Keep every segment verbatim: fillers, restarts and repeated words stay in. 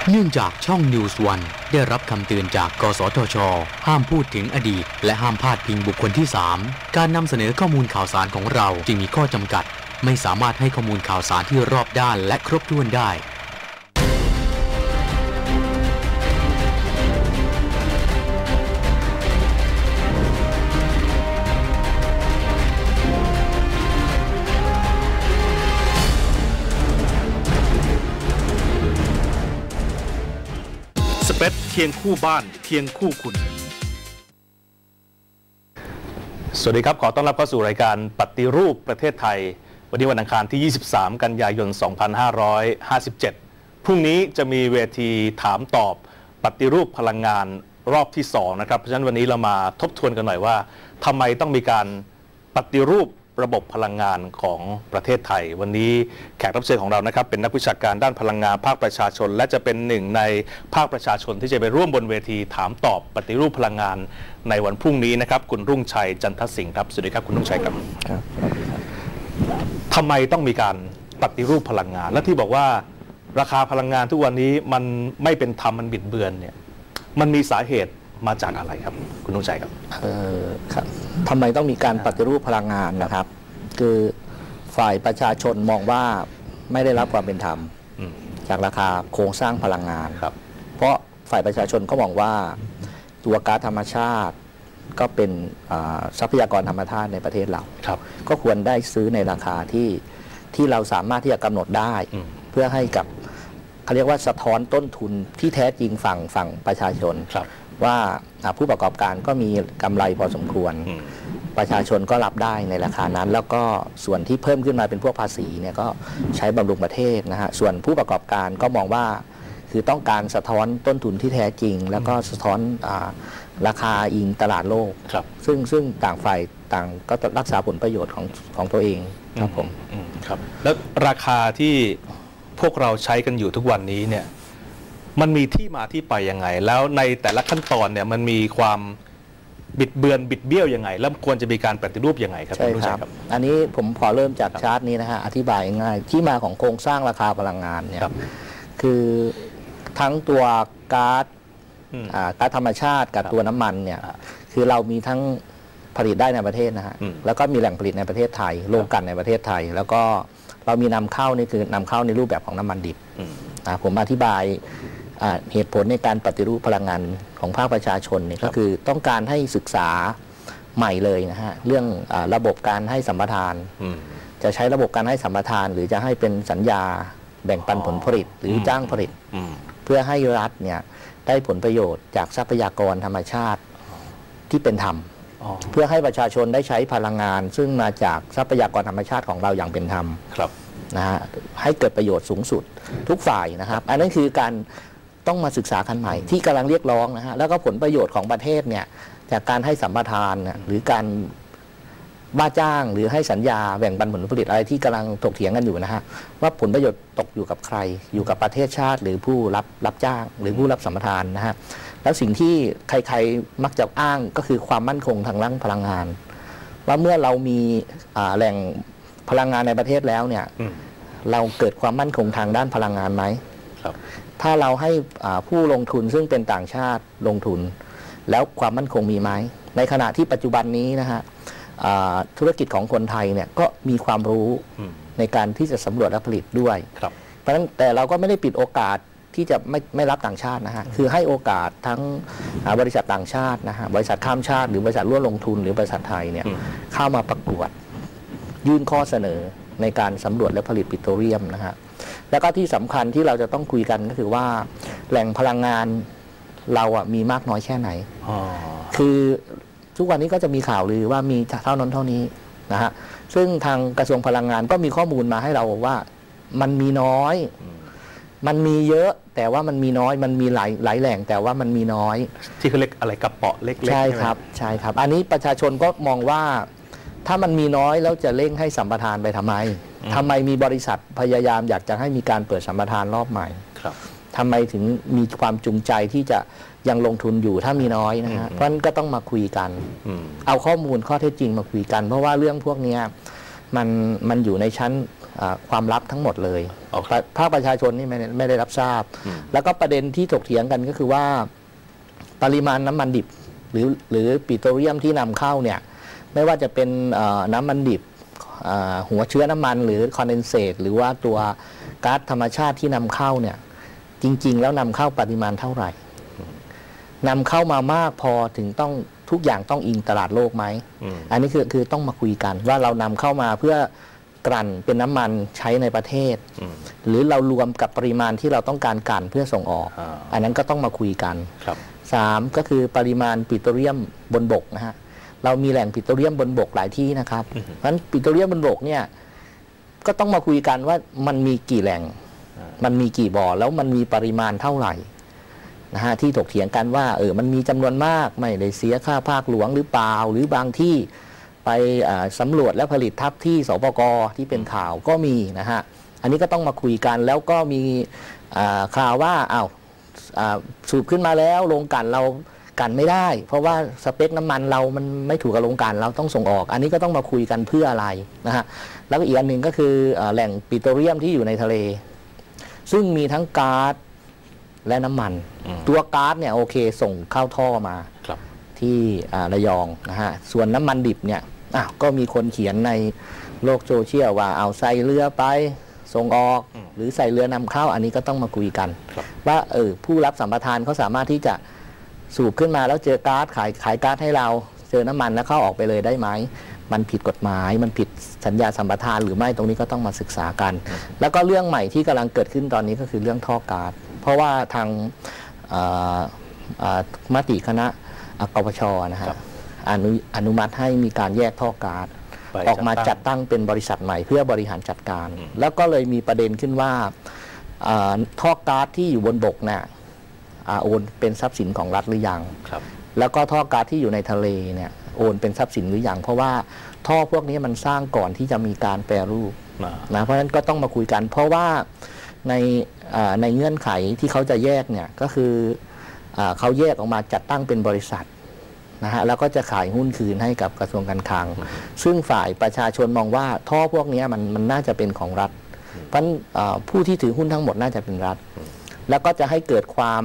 เนื่องจากช่อง นิวส์ วัน ได้รับคำเตือนจากกสทช.ห้ามพูดถึงอดีตและห้ามพาดพิงบุคคลที่ สาม การนำเสนอข้อมูลข่าวสารของเราจึงมีข้อจำกัดไม่สามารถให้ข้อมูลข่าวสารที่รอบด้านและครบถ้วนได้สเปซเคียงคู่บ้านเคียงคู่คุณสวัสดีครับขอต้อนรับเข้าสู่รายการปฏิรูปประเทศไทยวันนี้วันอังคารที่ยี่สิบสามกันยายนสองพันห้าร้อยห้าสิบเจ็ดพรุ่งนี้จะมีเวทีถามตอบปฏิรูปพลังงานรอบที่สองนะครับเพราะฉะนั้นวันนี้เรามาทบทวนกันหน่อยว่าทำไมต้องมีการปฏิรูประบบพลังงานของประเทศไทยวันนี้แขกรับเชิญของเรานะครับเป็นนักวิชาการด้านพลังงานภาคประชาชนและจะเป็นหนึ่งในภาคประชาชนที่จะไปร่วมบนเวทีถามตอบปฏิรูปพลังงานในวันพรุ่งนี้นะครับคุณรุ่งชัยจันทสิงห์ครับสวัสดีครับคุณรุ่งชัยครับครับทำไมต้องมีการปฏิรูปพลังงานและที่บอกว่าราคาพลังงานทุกวันนี้มันไม่เป็นธรรมมันบิดเบือนเนี่ยมันมีสาเหตุมาจากอะไรครับคุณรุ่งชัยครับเออครับทำไมต้องมีการปฏิรูปพลังงานนะครับคือฝ่ายประชาชนมองว่าไม่ได้รับความเป็นธรรมจากราคาโครงสร้างพลังงานครับเพราะฝ่ายประชาชนก็มองว่าตัวก๊าซธรรมชาติก็เป็นทรัพยากรธรรมชาติในประเทศเราก็ควรได้ซื้อในราคาที่ที่เราสามารถที่จะกำหนดได้เพื่อให้กับเขาเรียกว่าสะท้อนต้นทุนที่แท้จริงฝั่งฝั่งประชาชนว่าผู้ประกอบการก็มีกำไรพอสมควรประชาชนก็รับได้ในราคานั้นแล้วก็ส่วนที่เพิ่มขึ้นมาเป็นพวกภาษีเนี่ยก็ใช้บำรุงประเทศนะฮะส่วนผู้ประกอบการก็มองว่าคือต้องการสะท้อนต้นทุนที่แท้จริงแล้วก็สะท้อนราคาอิงตลาดโลกซึ่งซึ่งต่างฝ่ายต่างก็รักษาผลประโยชน์ของของตัวเองครับผมครับแล้วราคาที่พวกเราใช้กันอยู่ทุกวันนี้เนี่ยมันมีที่มาที่ไปยังไงแล้วในแต่ละขั้นตอนเนี่ยมันมีความบิดเบือนบิดเบี้ยวยังไงแล้วควรจะมีการปฏิรูปยังไงครับใช่ครับอันนี้ผมขอเริ่มจากชาร์ตนี้นะฮะอธิบายง่ายที่มาของโครงสร้างราคาพลังงานเนี่ยคือทั้งตัวก๊าซก๊าซธรรมชาติกับตัวน้ำมันเนี่ยคือเรามีทั้งผลิตได้ในประเทศนะฮะแล้วก็มีแหล่งผลิตในประเทศไทยโรงกลั่นในประเทศไทยแล้วก็เรามีนำเข้านี่คือนำเข้าในรูปแบบของน้ำมันดิบผมอธิบายเหตุผลในการปฏิรูปพลังงานของภาคประชาชนเนี่ยก็คือต้องการให้ศึกษาใหม่เลยนะฮะเรื่องระบบการให้สัมปทานจะใช้ระบบการให้สัมปทานหรือจะให้เป็นสัญญาแบ่งปันผลผลิตหรือจ้างผลิตเพื่อให้รัฐเนี่ยได้ผลประโยชน์จากทรัพยากรธรรมชาติที่เป็นธรรมเพื่อให้ประชาชนได้ใช้พลังงานซึ่งมาจากทรัพยากรธรรมชาติของเราอย่างเป็นธรรมนะฮะให้เกิดประโยชน์สูงสุดทุกฝ่ายนะครับอันนั้นคือการต้องมาศึกษากันใหม่ที่กำลังเรียกร้องนะฮะแล้วก็ผลประโยชน์ของประเทศเนี่ยจากการให้สัมปทานหรือการว่าจ้างหรือให้สัญญาแบ่งปันผลผลิตอะไรที่กำลังถกเถียงกันอยู่นะฮะว่าผลประโยชน์ตกอยู่กับใครอยู่กับประเทศชาติหรือผู้รับรับจ้างหรือผู้รับสัมปทานนะฮะแล้วสิ่งที่ใครๆมักจะอ้างก็คือความมั่นคงทางด้านพลังงานว่าเมื่อเรามีแหล่งพลังงานในประเทศแล้วเนี่ยเราเกิดความมั่นคงทางด้านพลังงานไหมถ้าเราให้ผู้ลงทุนซึ่งเป็นต่างชาติลงทุนแล้วความมั่นคงมีไหมในขณะที่ปัจจุบันนี้นะฮะธุรกิจของคนไทยเนี่ยก็มีความรู้ในการที่จะสำรวจและผลิตด้วยเพราะฉะนั้นแต่เราก็ไม่ได้ปิดโอกาสที่จะไม่ไม่รับต่างชาตินะฮะคือให้โอกาสทั้งบริษัทต่างชาตินะฮะบริษัทข้ามชาติหรือบริษัทร่วมลงทุนหรือบริษัทไทยเนี่ยเข้ามาประกวดยื่นข้อเสนอในการสำรวจและผลิตปิโตรเลียมนะฮะแล้วก็ที่สำคัญที่เราจะต้องคุยกันก็คือว่าแหล่งพลังงานเราอ่ะมีมากน้อยแค่ไหนคือทุกวันนี้ก็จะมีข่าวลือว่ามีเท่านั้นเท่านี้นะฮะซึ่งทางกระทรวงพลังงานก็มีข้อมูลมาให้เราว่ามันมีน้อยมันมีเยอะแต่ว่ามันมีน้อยมันมีหลายหลายแหล่งแต่ว่ามันมีน้อยที่เขาเรียกอะไรกระเปาะเล็กๆใช่ครับใช่ครับอันนี้ประชาชนก็มองว่าถ้ามันมีน้อยแล้วจะเร่งให้สัมปทานไปทำไมทำไมมีบริษัทพยายามอยากจะให้มีการเปิดสัมปทานรอบใหม่ทำไมถึงมีความจูงใจที่จะยังลงทุนอยู่ถ้ามีน้อยนะฮะเพราะฉะนั้นก็ต้องมาคุยกันเอาข้อมูลข้อเท็จจริงมาคุยกันเพราะว่าเรื่องพวกนี้มันมันอยู่ในชั้นความลับทั้งหมดเลย okay. ภาคประชาชนนี่ไม่ไม่ได้รับทราบแล้วก็ประเด็นที่ถกเถียงกันก็คือว่าปริมาณน้ำมันดิบหรือหรือปิโตรเลียมที่นำเข้าเนี่ยไม่ว่าจะเป็นน้ำมันดิบหัวเชื้อน้ำมันหรือคอนเดนเซตหรือว่าตัวก๊าซธรรมชาติที่นำเข้าเนี่ยจริงๆแล้วนำเข้าปริมาณเท่าไหร่นำเข้ามามากพอถึงต้องทุกอย่างต้องอิงตลาดโลกไหม อ, อันนี้คือคือต้องมาคุยกันว่าเรานำเข้ามาเพื่อกลั่นเป็นน้ำมันใช้ในประเทศหรือเรารวมกับปริมาณที่เราต้องการกลั่นเพื่อส่งออก อ, อันนั้นก็ต้องมาคุยกันสามก็คือปริมาณปิโตรเลียมบนบกนะฮะเรามีแหล่งปิโตรเลียมบนบกหลายที่นะครับเพราะฉะนั้นปิโตรเลียมบนบกเนี่ยก็ต้องมาคุยกันว่ามันมีกี่แหล่งมันมีกี่บ่อแล้วมันมีปริมาณเท่าไหร่นะฮะที่ถกเถียงกันว่าเออมันมีจำนวนมากไม่ได้เสียค่าภาคหลวงหรือเปล่าหรือบางที่ไปสำรวจและผลิตทับที่สปก.ที่เป็นข่าวก็มีนะฮะอันนี้ก็ต้องมาคุยกันแล้วก็มีข่าวว่าอ้าวสูบขึ้นมาแล้วโรงกลั่นเรากันไม่ได้เพราะว่าสเปคน้ำมันเรามันไม่ถูกกับโรงกลั่นเราต้องส่งออกอันนี้ก็ต้องมาคุยกันเพื่ออะไรนะฮะแล้วก็อีกอันหนึ่งก็คือแหล่งปิโตรเลียมที่อยู่ในทะเลซึ่งมีทั้งก๊าซและน้ำมันตัวก๊าซเนี่ยโอเคส่งเข้าท่อมาที่ระยองนะฮะส่วนน้ำมันดิบเนี่ยอ้าวก็มีคนเขียนในโลกโซเชียลว่าเอาใส่เรือไปส่งออกหรือใส่เรือนำเข้าอันนี้ก็ต้องมาคุยกันว่าเออผู้รับสัมปทานเขาสามารถที่จะสูบขึ้นมาแล้วเจอก๊าซขายขายก๊าซให้เราเจอน้ำมันแล้วเข้าออกไปเลยได้ไหมมันผิดกฎหมายมันผิดสัญญาสัมปทานหรือไม่ตรงนี้ก็ต้องมาศึกษากันแล้วก็เรื่องใหม่ที่กำลังเกิดขึ้นตอนนี้ก็คือเรื่องท่อก๊าซเพราะว่าทางมติคณะกปช.นะครับอนุอนุมัติให้มีการแยกท่อก๊าซออกมาจัดตั้งเป็นบริษัทใหม่เพื่อบริหารจัดการแล้วก็เลยมีประเด็นขึ้นว่าท่อก๊าซที่อยู่บนบกเนี่ยโอนเป็นทรัพย์สินของรัฐหรือยังแล้วก็ท่อก๊าซที่อยู่ในทะเลเนี่ยโอนเป็นทรัพย์สินหรือยังเพราะว่าท่อพวกนี้มันสร้างก่อนที่จะมีการแปรรูปนะเพราะฉะนั้นก็ต้องมาคุยกันเพราะว่าในในเงื่อนไขที่เขาจะแยกเนี่ยก็คือเขาแยกออกมาจัดตั้งเป็นบริษัทนะฮะแล้วก็จะขายหุ้นคืนให้กับกระทรวงการคลังซึ่งฝ่ายประชาชนมองว่าท่อพวกนี้มันมันน่าจะเป็นของรัฐเพราะฉะนั้นผู้ที่ถือหุ้นทั้งหมดน่าจะเป็นรัฐแล้วก็จะให้เกิดความ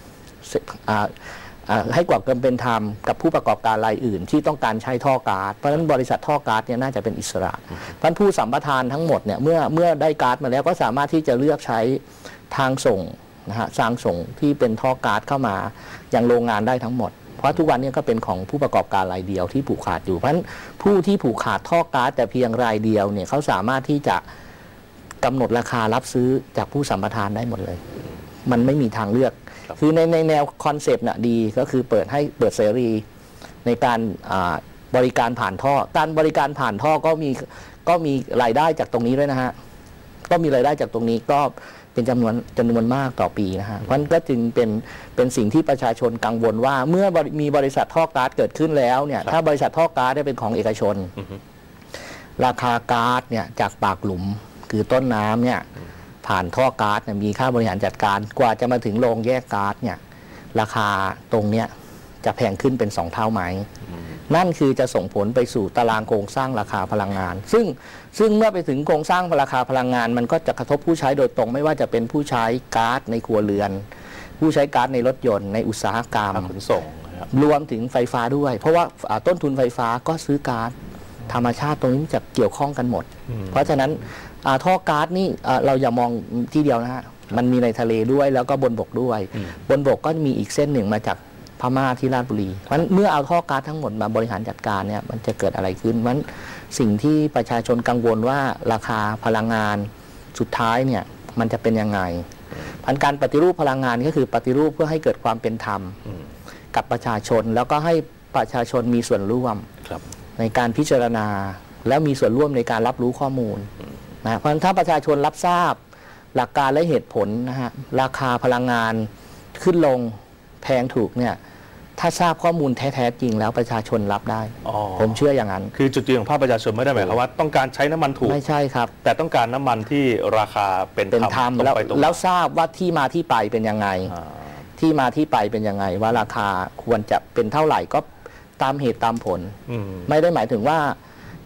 ให้ความเป็นธรรมกับผู้ประกอบการรายอื่นที่ต้องการใช้ท่อก๊าซเพราะฉะนั้นบริษัทท่อก๊าซเนี่ยน่าจะเป็นอิสระเพราะผู้สัมปทานทั้งหมดเนี่ยเมื่อเมื่อได้ก๊าซมาแล้วก็สามารถที่จะเลือกใช้ทางส่งนะฮะทางส่งที่เป็นท่อก๊าซเข้ามาอย่างโรงงานได้ทั้งหมดเพราะทุกวันนี้ก็เป็นของผู้ประกอบการรายเดียวที่ผูกขาดอยู่เพราะฉะนั้นผู้ที่ผูกขาดท่อก๊าซแต่เพียงรายเดียวเนี่ยเขาสามารถที่จะกำหนดราคารับซื้อจากผู้สัมปทานได้หมดเลยมันไม่มีทางเลือกคือในในแนวคอนเซปต์น่ะดีก็คือเปิดให้เปิดเสรีในการบริการผ่านท่อการบริการผ่านท่อก็มีก็มีรายได้จากตรงนี้ด้วยนะฮะก็มีรายได้จากตรงนี้ก็เป็นจำนวนจำนวนมากต่อปีนะฮะเพราะนั้นก็จึงเป็นเป็นสิ่งที่ประชาชนกังวลว่าเมื่อมีบริษัทท่อก๊าซเกิดขึ้นแล้วเนี่ยถ้าบริษัทท่อก๊าซได้เป็นของเอกชนราคาก๊าซเนี่ยจากปากหลุมคือต้นน้ำเนี่ยผ่านท่อก๊าซมีค่าบริหารจัดการกว่าจะมาถึงโรงแยกก๊าซเนี่ยราคาตรงเนี้ยจะแพงขึ้นเป็นสองเท่าไหมนั่นคือจะส่งผลไปสู่ตารางโครงสร้างราคาพลังงานซึ่งซึ่งเมื่อไปถึงโครงสร้างราคาพลังงานมันก็จะกระทบผู้ใช้โดยตรงไม่ว่าจะเป็นผู้ใช้ก๊าซในครัวเรือนผู้ใช้ก๊าซในรถยนต์ในอุตสาหกรรมขนส่งรวมถึงไฟฟ้าด้วยเพราะว่าต้นทุนไฟฟ้าก็ซื้อก๊าซธรรมชาติตรงนี้จะเกี่ยวข้องกันหมดเพราะฉะนั้นท่อก๊าซนี่เราอย่ามองที่เดียวนะฮะมันมีในทะเลด้วยแล้วก็บนบกด้วยบนบกก็มีอีกเส้นหนึ่งมาจากพม่าที่ราชบุรีเพราะฉะนั้นเมื่อเอาท่อก๊าซทั้งหมดมาบริหารจัดการเนี่ยมันจะเกิดอะไรขึ้นเพราะฉะนั้นสิ่งที่ประชาชนกังวลว่าราคาพลังงานสุดท้ายเนี่ยมันจะเป็นยังไงพันการปฏิรูปพลังงานก็คือปฏิรูปเพื่อให้เกิดความเป็นธรรมกับประชาชนแล้วก็ให้ประชาชนมีส่วนร่วมในการพิจารณาแล้วมีส่วนร่วมในการรับรู้ข้อมูลนะเพราะฉะนั้นถ้าประชาชนรับทราบหลักการและเหตุผลนะฮะราคาพลังงานขึ้นลงแพงถูกเนี่ยถ้าทราบข้อมูลแท้ๆจริงแล้วประชาชนรับได้ผมเชื่ออย่างนั้นคือจุดยืนของภาคประชาชนไม่ได้หมายความว่าต้องการใช้น้ำมันถูกไม่ใช่ครับแต่ต้องการน้ำมันที่ราคาเป็นธรรมแล้วแล้วทราบว่าที่มาที่ไปเป็นยังไงที่มาที่ไปเป็นยังไงว่าราคาควรจะเป็นเท่าไหร่ก็ตามเหตุตามผลไม่ได้หมายถึงว่า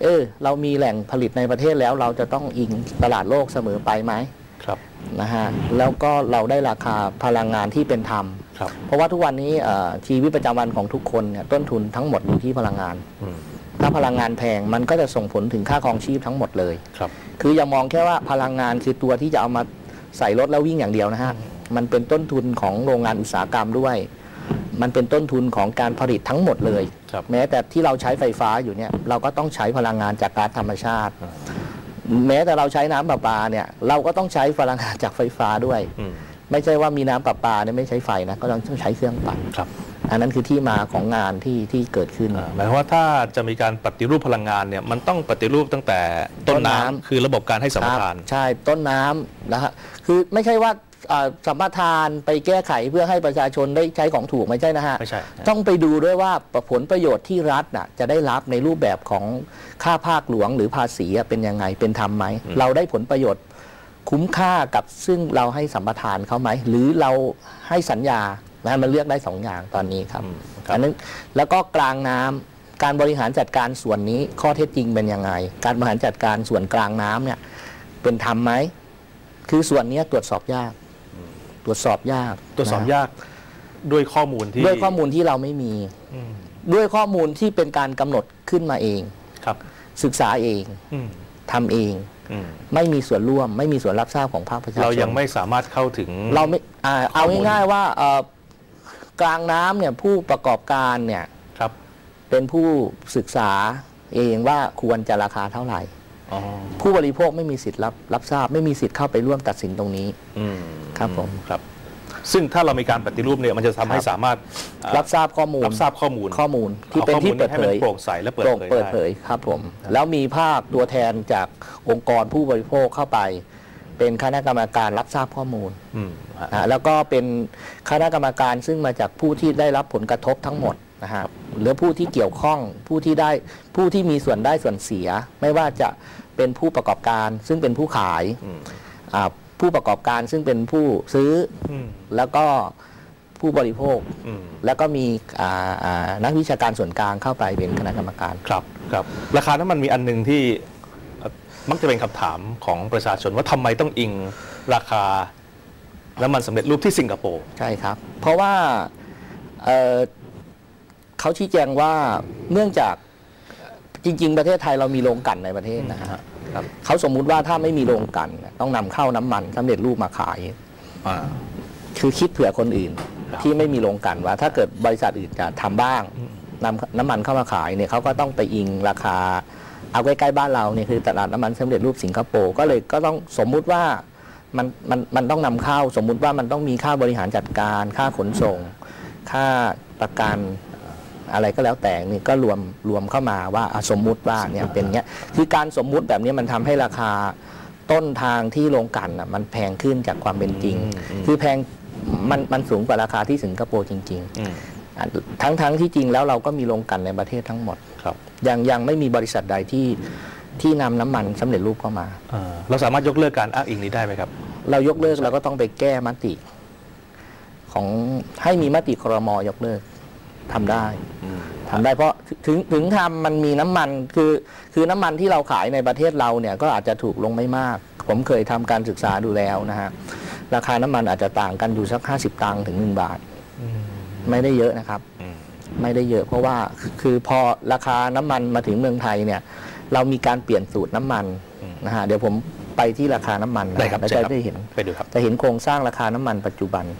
เออเรามีแหล่งผลิตในประเทศแล้วเราจะต้องอิงตลาดโลกเสมอไปไหมครับนะฮะแล้วก็เราได้ราคาพลังงานที่เป็นธรรมเพราะว่าทุกวันนี้ชีวิตประจำวันของทุกคนเนี่ยต้นทุนทั้งหมดอยู่ที่พลังงานถ้าพลังงานแพงมันก็จะส่งผลถึงค่าครองชีพทั้งหมดเลยครับคืออย่ามองแค่ว่าพลังงานคือตัวที่จะเอามาใส่รถแล้ววิ่งอย่างเดียวนะฮะมันเป็นต้นทุนของโรงงานอุตสาหกรรมด้วยมันเป็นต้นทุนของการผลิตทั้งหมดเลยแม้แต่ที่เราใช้ไฟฟ้าอยู่เนี่ยเราก็ต้องใช้พลังงานจากก๊าซธรรมชาติแม้แต่เราใช้น้ำประปาเนี่ยเราก็ต้องใช้พลังงานจากไฟฟ้าด้วยไม่ใช่ว่ามีน้ำประปาเนี่ยไม่ใช้ไฟนะก็ต้องใช้เครื่องปั่นอันนั้นคือที่มาของงานที่ที่เกิดขึ้นหมายความว่าถ้าจะมีการปฏิรูปพลังงานเนี่ยมันต้องปฏิรูปตั้งแต่ต้นน้ำคือระบบการให้สัมปทานใช่ต้นน้ำนะฮะคือไม่ใช่ว่าสัมปทานไปแก้ไขเพื่อให้ประชาชนได้ใช้ของถูกไม่ใช่นะฮะไม่ใช่ต้องไปดูด้วยว่าผลประโยชน์ที่รัฐน่ะจะได้รับในรูปแบบของค่าภาคหลวงหรือภาษีเป็นยังไงเป็นธรรมไหมเราได้ผลประโยชน์คุ้มค่ากับซึ่งเราให้สัมปทานเขาไหมหรือเราให้สัญญานะมันเลือกได้สองอย่างตอนนี้ครับอันนั้นแล้วก็กลางน้ำการบริหารจัดการส่วนนี้ข้อเท็จจริงเป็นยังไงการบริหารจัดการส่วนกลางน้ำเนี่ยเป็นธรรมไหมคือส่วนนี้ตรวจสอบยากตรวจสอบยากตรวจสอบยากด้วยข้อมูลที่ด้วยข้อมูลที่เราไม่มีด้วยข้อมูลที่เป็นการกำหนดขึ้นมาเองครับศึกษาเองทำเองไม่มีส่วนร่วมไม่มีส่วนรับทราบของภาคประชาชนเรายังไม่สามารถเข้าถึงเราไม่เอาง่ายๆว่ากลางน้ำเนี่ยผู้ประกอบการเนี่ยครับเป็นผู้ศึกษาเองว่าควรจะราคาเท่าไหร่ผู้บริโภคไม่มีสิทธิ์รับรับทราบไม่มีสิทธิ์เข้าไปร่วมตัดสินตรงนี้ครับผมครับซึ่งถ้าเรามีการปฏิรูปเนี่ยมันจะทำให้สามารถรับทราบข้อมูลรับทราบข้อมูลข้อมูลที่เป็นที่เปิดเผยโปร่งใสและเปิดเผยเปิดเผยครับผมแล้วมีภาคตัวแทนจากองค์กรผู้บริโภคเข้าไปเป็นคณะกรรมการรับทราบข้อมูลแล้วก็เป็นคณะกรรมการซึ่งมาจากผู้ที่ได้รับผลกระทบทั้งหมดนะฮะหรือผู้ที่เกี่ยวข้องผู้ที่ได้ผู้ที่มีส่วนได้ส่วนเสียไม่ว่าจะเป็นผู้ประกอบการซึ่งเป็นผู้ขายผู้ประกอบการซึ่งเป็นผู้ซื้อแล้วก็ผู้บริโภคแล้วก็มีนักวิชาการส่วนกลางเข้าไปเป็นคณะกรรมการครับครับราคาน้ำมันมีอันหนึ่งที่มักจะเป็นคำถามของประชาชนว่าทำไมต้องอิงราคาน้ำมันสำเร็จรูปที่สิงคโปร์ใช่ครับเพราะว่าเ, เขาชี้แจงว่าเนื่องจากจริงๆประเทศไทยเรามีโรงกลั่นในประเทศนะฮะเขาสมมุติว่าถ้าไม่มีโรงกลั่นต้องนำเข้าน้ำมันสำเร็จรูปมาขายคือคิดเผื่อคนอื่นที่ไม่มีโรงกลั่นว่าถ้าเกิดบริษัทอื่นจะทำบ้างนำน้ำมันเข้ามาขายเนี่ยเขาก็ต้องไปอิงราคาเอาใกล้ๆบ้านเราเนี่ยคือตลาดน้ำมันสำเร็จรูปสิงคโปร์ก็เลยก็ต้องสมมุติว่ามันมันมันต้องนำเข้าสมมุติว่ามันต้องมีค่าบริหารจัดการค่าขนส่งค่าประกันอะไรก็แล้วแต่นี่ก็รวมรวมเข้ามาว่าสมมุติว่าเนี่ยเป็นเงี้ยคือการสมมุติแบบนี้มันทำให้ราคาต้นทางที่โรงกลั่นอ่ะมันแพงขึ้นจากความเป็นจริงคือแพงมันมันสูงกว่าราคาที่สิงคโปร์จริงๆทั้งทั้งที่จริงแล้วเราก็มีโรงกลั่นในประเทศทั้งหมดยังยังไม่มีบริษัทใดที่ที่นำน้ำมันสำเร็จรูปเข้ามาเราสามารถยกเลิกการอ้างอิงนี้ได้ไหมครับเรายกเลิกเราก็ต้องไปแก้มติของให้มีมติครม.ยกเลิกทำได้ทำได้เพราะถึงถึงทำมันมีน้ำมันคือคือน้ำมันที่เราขายในประเทศเราเนี่ยก็อาจจะถูกลงไม่มากผมเคยทำการศึกษาดูแล้วนะฮะราคาน้ำมันอาจจะต่างกันอยู่สักห้าสิบตังค์ถึงหนึ่งบาทไม่ได้เยอะนะครับไม่ได้เยอะเพราะว่าคือพอราคาน้ำมันมาถึงเมืองไทยเนี่ยเรามีการเปลี่ยนสูตรน้ำมันนะฮะเดี๋ยวผมไปที่ราคาน้ำมันแล้วจะได้เห็นไปดูครับจะเห็นโครงสร้างราคาน้ำมันปัจจุบัน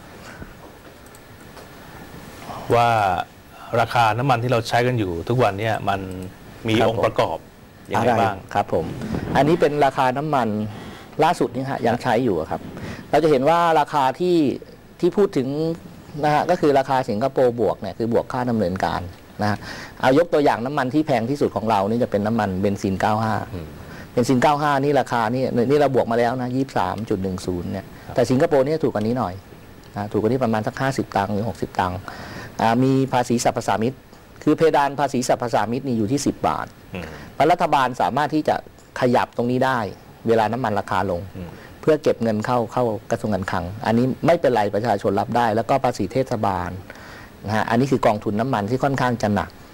ว่าราคาน้ำมันที่เราใช้กันอยู่ทุกวันนี้มันมีองค์ประกอบอย่างไรบ้างครับผมอันนี้เป็นราคาน้ำมันล่าสุดนี่ฮะยังใช้อยู่ครับเราจะเห็นว่าราคาที่ที่พูดถึงนะฮะก็คือราคาสิงคโปร์บวกเนี่ยคือบวกค่าดำเนินการนะฮะเอายกตัวอย่างน้ำมันที่แพงที่สุดของเรานี่จะเป็นน้ำมันเบนซินเก้าสิบห้าเบนซินเก้าสิบห้านี่ราคานี่นี่เราบวกมาแล้วนะ ยี่สิบสามจุดหนึ่งศูนย์ เนี่ยแต่สิงคโปร์นี่ถูกกว่านี้หน่อยนะถูกกว่านี้ประมาณสักห้าสิบตังค์หรือหกสิบตังค์มีภาษีสรรพสามิตคือเพดานภาษีสรรพสามิตนี่อยู่ที่สิบบาทรัฐบาลสามารถที่จะขยับตรงนี้ได้เวลาน้ำมันราคาลงเพื่อเก็บเงินเข้าเข้ากระทรวงการคลังอันนี้ไม่เป็นไรประชาชนรับได้แล้วก็ภาษีเทศบาลนะฮะอันนี้คือกองทุนน้ำมันที่ค่อนข้างจะหนัก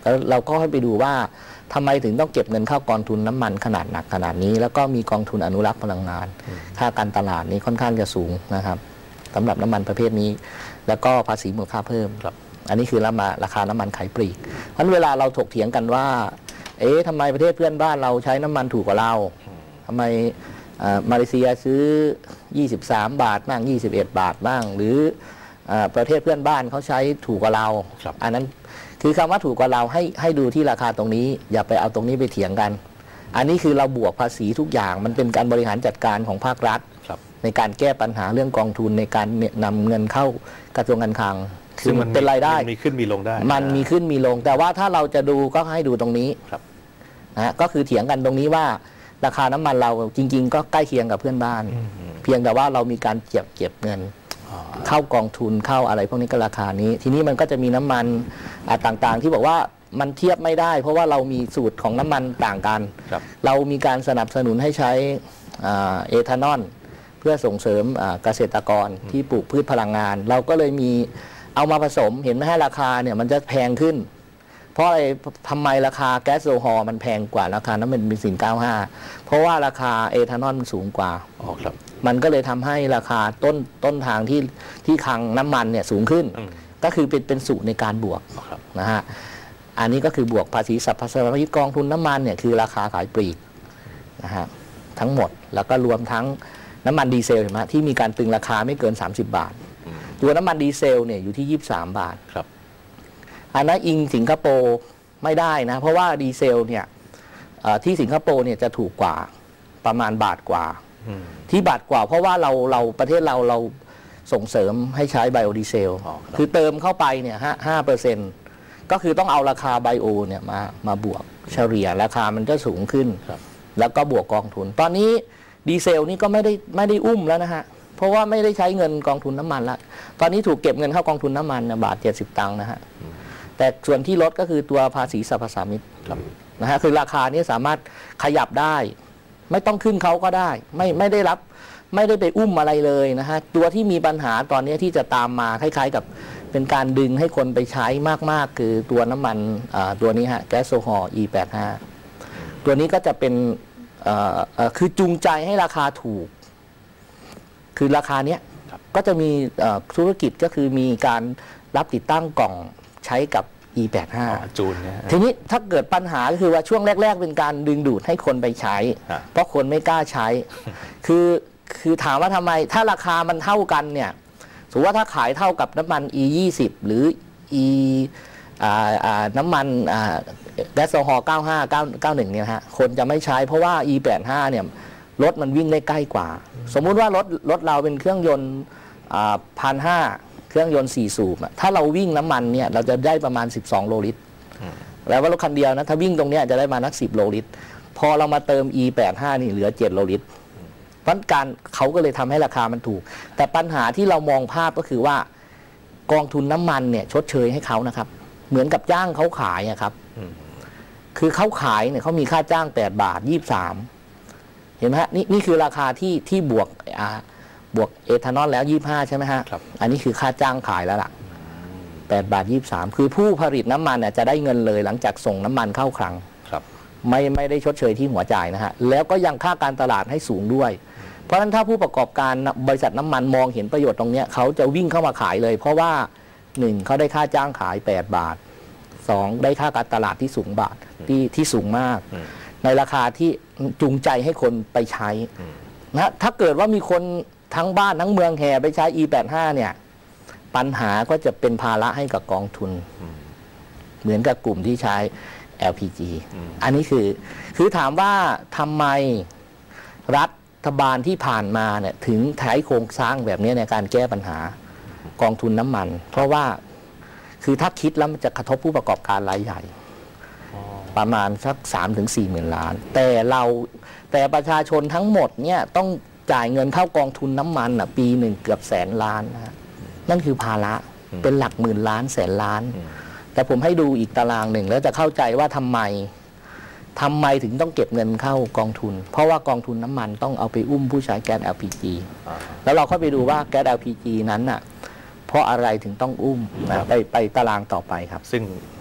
แล้วเราก็ให้ไปดูว่าทำไมถึงต้องเก็บเงินเข้ากองทุนน้ำมันขนาดหนักขนาดนี้แล้วก็มีกองทุนอนุรักษ์พลังงานค่าการตลาดนี้ค่อนข้างจะสูงนะครับสำหรับน้ำมันประเภทนี้แล้วก็ภาษีมูลค่าเพิ่มอันนี้คือราคาน้ำมันขายปลีกเพราะเวลาเราถกเถียงกันว่าเอ๊ะทำไมประเทศเพื่อนบ้านเราใช้น้ำมันถูกกว่าเราทำไมมาเลเซียซื้อยี่สิบสามบาทบ้างยี่สิบเอ็ดบาทบ้างหรือประเทศเพื่อนบ้านเขาใช้ถูกกว่าเราอันนั้นคือคำว่าถูกกว่าเราให้ให้ดูที่ราคาตรงนี้อย่าไปเอาตรงนี้ไปเถียงกันอันนี้คือเราบวกภาษีทุกอย่างมันเป็นการบริหารจัดการของภาครัฐในการแก้ปัญหาเรื่องกองทุนในการนำเงินเข้ากระทรวงการคลังคือมันเป็นรายได้มีขึ้นมีลงได้มันมีขึ้นมีลงแต่ว่าถ้าเราจะดูก็ให้ดูตรงนี้นะก็คือเถียงกันตรงนี้ว่าราคาน้ำมันเราจริงๆก็ใกล้เคียงกับเพื่อนบ้านเพียงแต่ว่าเรามีการเก็บเก็บเงินเข้ากองทุนเข้าอะไรพวกนี้ก็ราคานี้ทีนี้มันก็จะมีน้ำมันต่างๆที่บอกว่ามันเทียบไม่ได้เพราะว่าเรามีสูตรของน้ำมันต่างกันรเรามีการสนับสนุนให้ใช้เอทานอลเพื่อส่งเสริมเกษตรกรที่ปลูกพืชพลังงานเราก็เลยมีเอามาผสมเห็นไหมให้ราคาเนี่ยมันจะแพงขึ้นเพราะอะไรทำไมราคาแก๊สโซฮอล์มันแพงกว่าราคาน้ำมันเบนซินเก้าสิบห้าเพราะว่าราคาเอทานอลมันสูงกว่าอ๋อครับมันก็เลยทำให้ราคาต้นต้นทางที่ที่คลังน้ำมันเนี่ยสูงขึ้นก็คือเป็นเป็นสูตรในการบวกนะฮะอันนี้ก็คือบวกภาษีสรรพสามิตกองทุนน้ำมันเนี่ยคือราคาขายปลีกนะฮะทั้งหมดแล้วก็รวมทั้งน้ำมันดีเซลเห็นไหมที่มีการตึงราคาไม่เกินสามสิบบาทตัวน้ำมันดีเซลเนี่ยอยู่ที่ยี่สิบสามบาทครับอันนั้นอิงสิงคโปร์ไม่ได้นะเพราะว่าดีเซลเนี่ยที่สิงคโปร์เนี่ยจะถูกกว่าประมาณบาทกว่าที่บาทกว่าเพราะว่าเราเราประเทศเราเราส่งเสริมให้ใช้ไบโอดีเซลคือเติมเข้าไปเนี่ยห้าเปอร์เซ็นต์ก็คือต้องเอาราคาไบโอเนี่ยมามาบวกเฉลี่ยราคามันจะสูงขึ้นแล้วก็บวกกองทุนตอนนี้ดีเซลนี่ก็ไม่ได้ไม่ได้อุ้มแล้วนะฮะเพราะว่าไม่ได้ใช้เงินกองทุนน้ำมันละตอนนี้ถูกเก็บเงินเข้ากองทุนน้ำมันนะบาทเจ็ดสิบตังค์นะฮะแต่ส่วนที่ลดก็คือตัวภาษีสรรพสามิตนะฮะคือราคานี้สามารถขยับได้ไม่ต้องขึ้นเขาก็ได้ไม่ไม่ได้รับไม่ได้ไปอุ้มอะไรเลยนะฮะตัวที่มีปัญหาตอนนี้ที่จะตามมาคล้ายๆกับเป็นการดึงให้คนไปใช้มากๆคือตัวน้ำมันตัวนี้ฮะแก๊สโซฮอล์ อี แปดสิบห้า ตัวนี้ก็จะเป็นคือจูงใจให้ราคาถูกคือราคาเนี้ยก็จะมีธุรกิจก็คือมีการรับติดตั้งกล่องใช้กับ อี แปดสิบห้าจูนเนี่ยทีนี้ถ้าเกิดปัญหาก็คือว่าช่วงแรกๆเป็นการดึงดูดให้คนไปใช้เพราะคนไม่กล้าใช้คือคือถามว่าทำไมถ้าราคามันเท่ากันเนี่ยสมมติว่าถ้าขายเท่ากับน้ำมัน อี ยี่สิบ หรือ E น้ำมันแก๊สโซฮอล์ เก้าสิบห้า เก้าสิบเอ็ด เนี่ยฮะคนจะไม่ใช้เพราะว่า อี แปดสิบห้า เนี่ยรถมันวิ่งได้ใกล้กว่าสมมุติว่ารถรถเราเป็นเครื่องยนต์พันห้าเครื่องยนต์สี่สูบถ้าเราวิ่งน้ำมันเนี่ยเราจะได้ประมาณสิบสองโลลิตรแล้วว่ารถคันเดียวนะถ้าวิ่งตรงนี้จะได้มานักสิบโลลิตรพอเรามาเติม อี แปดสิบห้า นี่เหลือเจ็ดโลลิตรเพราะการเขาก็เลยทำให้ราคามันถูกแต่ปัญหาที่เรามองภาพก็คือว่ากองทุนน้ำมันเนี่ยชดเชยให้เขานะครับเหมือนกับจ้างเขาขายครับคือเขาขายเนี่ยเขามีค่าจ้างแปดบาทยี่สิบสามเห็นไหมฮะนี่นี่คือราคาที่ที่บวกอ่าบวกเอทานอลแล้วยี่สิบห้าใช่ไหมฮะอันนี้คือค่าจ้างขายแล้วล่ะแปดบาทยี่สิบสามคือผู้ผลิตน้ำมันเนี่ยจะได้เงินเลยหลังจากส่งน้ำมันเข้าคลังไม่ไม่ได้ชดเชยที่หัวจ่ายนะฮะแล้วก็ยังค่าการตลาดให้สูงด้วยเพราะฉะนั้นถ้าผู้ประกอบการบริษัทน้ำมันมองเห็นประโยชน์ตรงนี้เขาจะวิ่งเข้ามาขายเลยเพราะว่าหนึ่งเขาได้ค่าจ้างขายแปดบาทสองได้ค่าการตลาดที่สูงบาทที่ที่สูงมากในราคาที่จูงใจให้คนไปใช้นะถ้าเกิดว่ามีคนทั้งบ้านทั้งเมืองแห่ไปใช้ อี แปดสิบห้า เนี่ยปัญหาก็จะเป็นภาระให้กับกองทุนเหมือนกับกลุ่มที่ใช้ แอล พี จี อันนี้คือคือถามว่าทำไมรัฐบาลที่ผ่านมาเนี่ยถึงใช้โครงสร้างแบบนี้ในการแก้ปัญหากองทุนน้ำมันเพราะว่าคือถ้าคิดแล้วมันจะกระทบผู้ประกอบการรายใหญ่ประมาณสักสามถึงสี่หมื่นล้านแต่เราแต่ประชาชนทั้งหมดเนี่ยต้องจ่ายเงินเข้ากองทุนน้ำมันอ่ะปีหนึ่งเกือบแสนล้านนะนั่นคือภาระเป็นหลักหมื่นล้านแสนล้านแต่ผมให้ดูอีกตารางหนึ่งแล้วจะเข้าใจว่าทำไมทำไมถึงต้องเก็บเงินเข้ากองทุนเพราะว่ากองทุนน้ำมันต้องเอาไปอุ้มผู้ใช้แก๊ส แอล พี จี แล้วเราเข้าไปดูว่าแก๊ส แอล พี จี นั้นน่ะเพราะอะไรถึงต้องอุ้มนะไปไปตารางต่อไปครับซึ่ง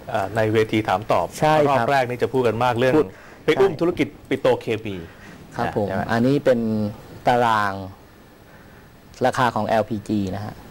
ในเวทีถามตอบรอบแรกนี่จะพูดกันมากเรื่องไปอุ้มธุรกิจปิโตรเคมีครับผมอันนี้เป็นตารางราคาของ แอล พี จี นะฮะ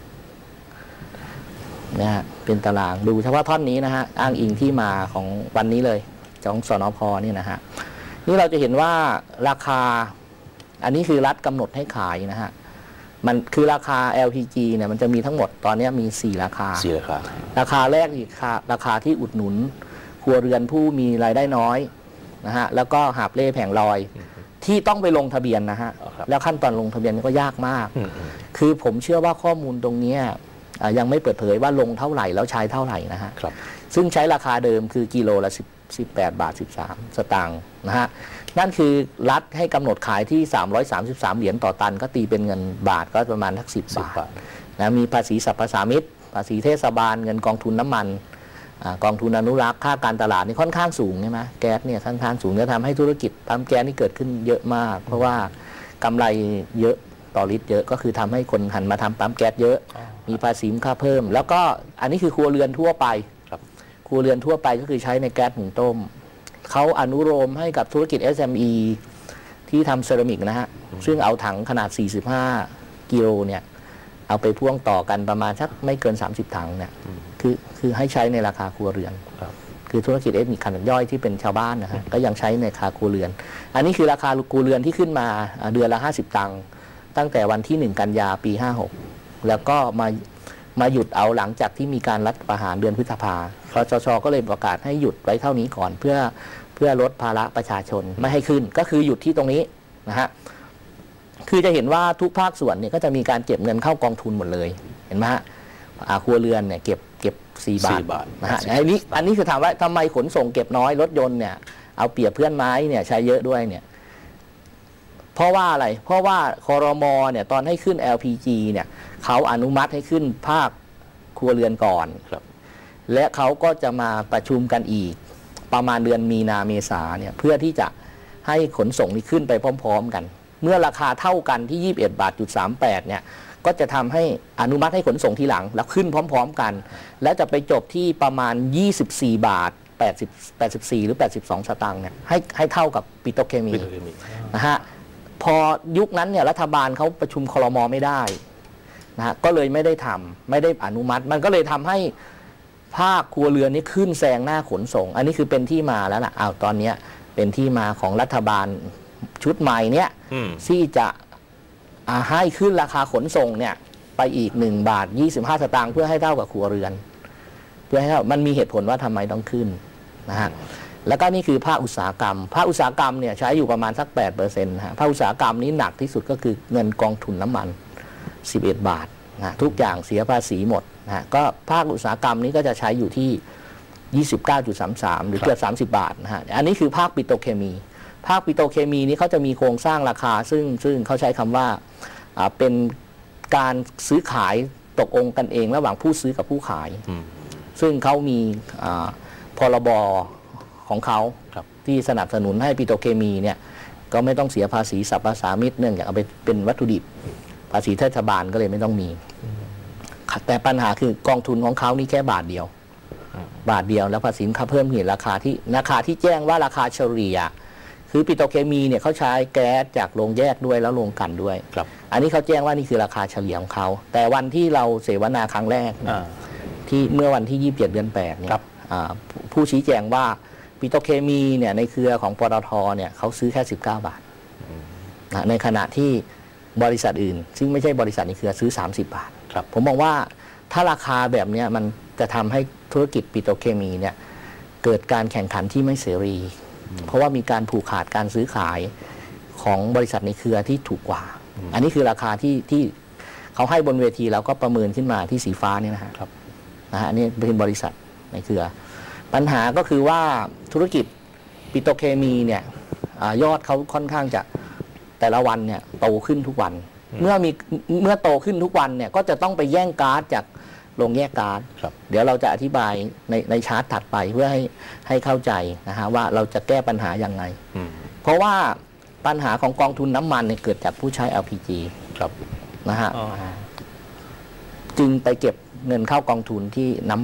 นะฮะเป็นตารางดูเฉพาะท่อนนี้นะฮะอ้างอิงที่มาของวันนี้เลยของสนพ.นี่นะฮะนี่เราจะเห็นว่าราคาอันนี้คือรัฐกำหนดให้ขายนะฮะมันคือราคา แอล พี จี เนี่ยมันจะมีทั้งหมดตอนนี้มีสี่ราคาสี่ราคาราคาแรกอีกราคาที่อุดหนุนครัวเรือนผู้มีรายได้น้อยนะฮะแล้วก็หาบเล่แผงลอยที่ต้องไปลงทะเบียนนะฮะแล้วขั้นตอนลงทะเบียนก็ยากมากคือผมเชื่อว่าข้อมูลตรงนี้ยังไม่เปิดเผยว่าลงเท่าไหร่แล้วใช้เท่าไหร่นะฮะซึ่งใช้ราคาเดิมคือกิโลละสิบแปดบาทสิบสามสตางค์นะฮะนั่นคือรัฐให้กำหนดขายที่สามร้อยสามสิบสามเหรียญต่อตันก็ตีเป็นเงินบาทก็ประมาณทักสิบบาทนะมีภาษีสรรพสามิตภาษีเทศบาลเงินกองทุนน้ำมันกองทุนอนุรักษ์ค่าการตลาดนี่ค่อนข้างสูงใช่ไหมแก๊สเนี่ยค่อนข้างสูงจะทำให้ธุรกิจปั๊มแก๊สนี่เกิดขึ้นเยอะมากเพราะว่ากำไรเยอะต่อลิตรเยอะก็คือทำให้คนหันมาทำปั๊มแก๊สเยอะมีภาษีค่าเพิ่มแล้วก็อันนี้คือครัวเรือนทั่วไปครัวเรือนทั่วไปก็คือใช้ในแก๊สหุงต้มเขาอนุโลมให้กับธุรกิจ เอส เอ็ม อี ที่ทำเซรามิกนะฮะซึ่งเอาถังขนาดสี่สิบห้ากิโลเนี่ยเอาไปพ่วงต่อกันประมาณสักไม่เกินสามสิบถังเนี่ยคือคือให้ใช้ในราคาครัวเรือนคือธุรกิจเอสมีขนาดย่อยที่เป็นชาวบ้านนะฮะก็ยังใช้ในราคาครัวเรือนอันนี้คือราคาครัวเรือนที่ขึ้นมาเดือนละห้าสิบตังค์ตั้งแต่วันที่หนึ่งกันยาปีห้าหกแล้วก็มามาหยุดเอาหลังจากที่มีการรัฐประหารเดือนพฤษภาคสช.ก็เลยประกาศให้หยุดไว้เท่านี้ก่อนเพื่อเพื่อลดภาระประชาชนไม่ให้ขึ้นก็คือหยุดที่ตรงนี้นะฮะคือจะเห็นว่าทุกภาคส่วนเนี่ยก็จะมีการเก็บเงินเข้ากองทุนหมดเลยเห็นไหมฮะครัวเรือนเนี่ยเก็บเก็บสี่บาทนะฮะอันนี้อันนี้คือถามว่าทำไมขนส่งเก็บน้อยรถยนต์เนี่ยเอาเปรียบเพื่อนไม้เนี่ยใช้เยอะด้วยเนี่ยเพราะว่าอะไรเพราะว่าครม.เนี่ยตอนให้ขึ้น แอล พี จี เนี่ยเขาอนุมัติให้ขึ้นภาคครัวเรือนก่อนและเขาก็จะมาประชุมกันอีกประมาณเดือนมีนาเมษาเนี่ยเพื่อที่จะให้ขนส่งนี้ขึ้นไปพร้อมๆกันเมื่อราคาเท่ากันที่ยี่สิบเอ็ดบาทจุดสามแปดเนี่ยก็จะทำให้อนุมัติให้ขนส่งทีหลังแล้วขึ้นพร้อมๆกันและจะไปจบที่ประมาณยี่สิบสี่บาทแปดสิบ แปดสิบสี่หรือแปดสิบสองสตางค์เนี่ยให้ให้เท่ากับปิโตรเคมีนะฮะพอยุคนั้นเนี่ยรัฐบาลเขาประชุมครม.ไม่ได้นะฮะก็เลยไม่ได้ทำไม่ได้อนุมัติมันก็เลยทำให้ภาคครัวเรือนนี้ขึ้นแซงหน้าขนส่งอันนี้คือเป็นที่มาแล้วนะอ้าวตอนนี้เป็นที่มาของรัฐบาลชุดใหม่เนี่ยที่จะให้ขึ้นราคาขนส่งเนี่ยไปอีกหนึ่งบาทยี่สิบห้าสตางค์เพื่อให้เท่ากับครัวเรือนเพื่อให้มันมีเหตุผลว่าทำไมต้องขึ้นนะฮะแล้วก็นี่คือภาคอุตสาหกรรมภาคอุตสาหกรรมเนี่ยใช้อยู่ประมาณสัก แปดเปอร์เซ็นต์ นะฮะภาคอุตสาหกรรมนี้หนักที่สุดก็คือเงินกองทุนน้ำมันสิบเอ็ดบาทนะทุกอย่างเสียภาษีหมดนะก็ภาคอุตสาหกรรมนี้ก็จะใช้อยู่ที่ ยี่สิบเก้าจุดสามสาม หรือเกือบสามสิบบาทนะฮะอันนี้คือภาคปิโตรเคมีภาคปิโตรเคมีนี้เขาจะมีโครงสร้างราคาซึ่งซึ่งเขาใช้คำว่าเป็นการซื้อขายตกลงกันเองระหว่างผู้ซื้อกับผู้ขายซึ่งเขามีพรบของเขาที่สนับสนุนให้ปิโตรเคมีเนี่ยก็ไม่ต้องเสียภาษีสรรพสามิตเนื่องจากเอาไปเป็นวัตถุดิบภาษีเทศบาลก็เลยไม่ต้องมีแต่ปัญหาคือกองทุนของเขานี่แค่บาทเดียวบาทเดียวแล้วภาษีค่าเพิ่มเห็นราคาที่ราคาที่แจ้งว่าราคาเฉลี่ยคือปิโตรเคมีเนี่ยเขาใช้แก๊สจากโรงแยกด้วยแล้วโรงกลั่นด้วยอันนี้เขาแจ้งว่านี่คือราคาเฉลี่ยของเขาแต่วันที่เราเสวนาครั้งแรกที่เมื่อวันที่ยี่สิบเจ็ดเดือนแปดเนี่ยผู้ชี้แจงว่าปิโตรเคมีเนี่ยในเครือของปตทเนี่ยเขาซื้อแค่สิบเก้าบาทในขณะที่บริษัทอื่นซึ่งไม่ใช่บริษัทในเครือซื้อสามสิบบาทผมมองว่าถ้าราคาแบบนี้มันจะทำให้ธุรกิจปิโตรเคมีเนี่ยเกิดการแข่งขันที่ไม่เสรีเพราะว่ามีการผูกขาดการซื้อขายของบริษัทในเครือที่ถูกกว่าอันนี้คือราคาที่ที่เขาให้บนเวทีแล้วก็ประเมินขึ้นมาที่สีฟ้านี่นะฮะนะฮะอันนี้เป็นบริษัทในเครือปัญหาก็คือว่าธุรกิจปิโตรเคมีเนี่ยยอดเขาค่อนข้างจะแต่ละวันเนี่ยโตขึ้นทุกวันเมื่อมีเมื่อโตขึ้นทุกวันเนี่ยก็จะต้องไปแย่งก๊าซจากโรงแยกก๊าซเดี๋ยวเราจะอธิบายในในชาร์ตถัดไปเพื่อให้ให้เข้าใจนะฮะว่าเราจะแก้ปัญหาอย่างไรเพราะว่าปัญหาของกองทุนน้ำมันเนี่ยเกิดจากผู้ใช้ แอล พี จี นะฮะจึงไปเก็บเงินเข้ากองทุนที่น้ำมัน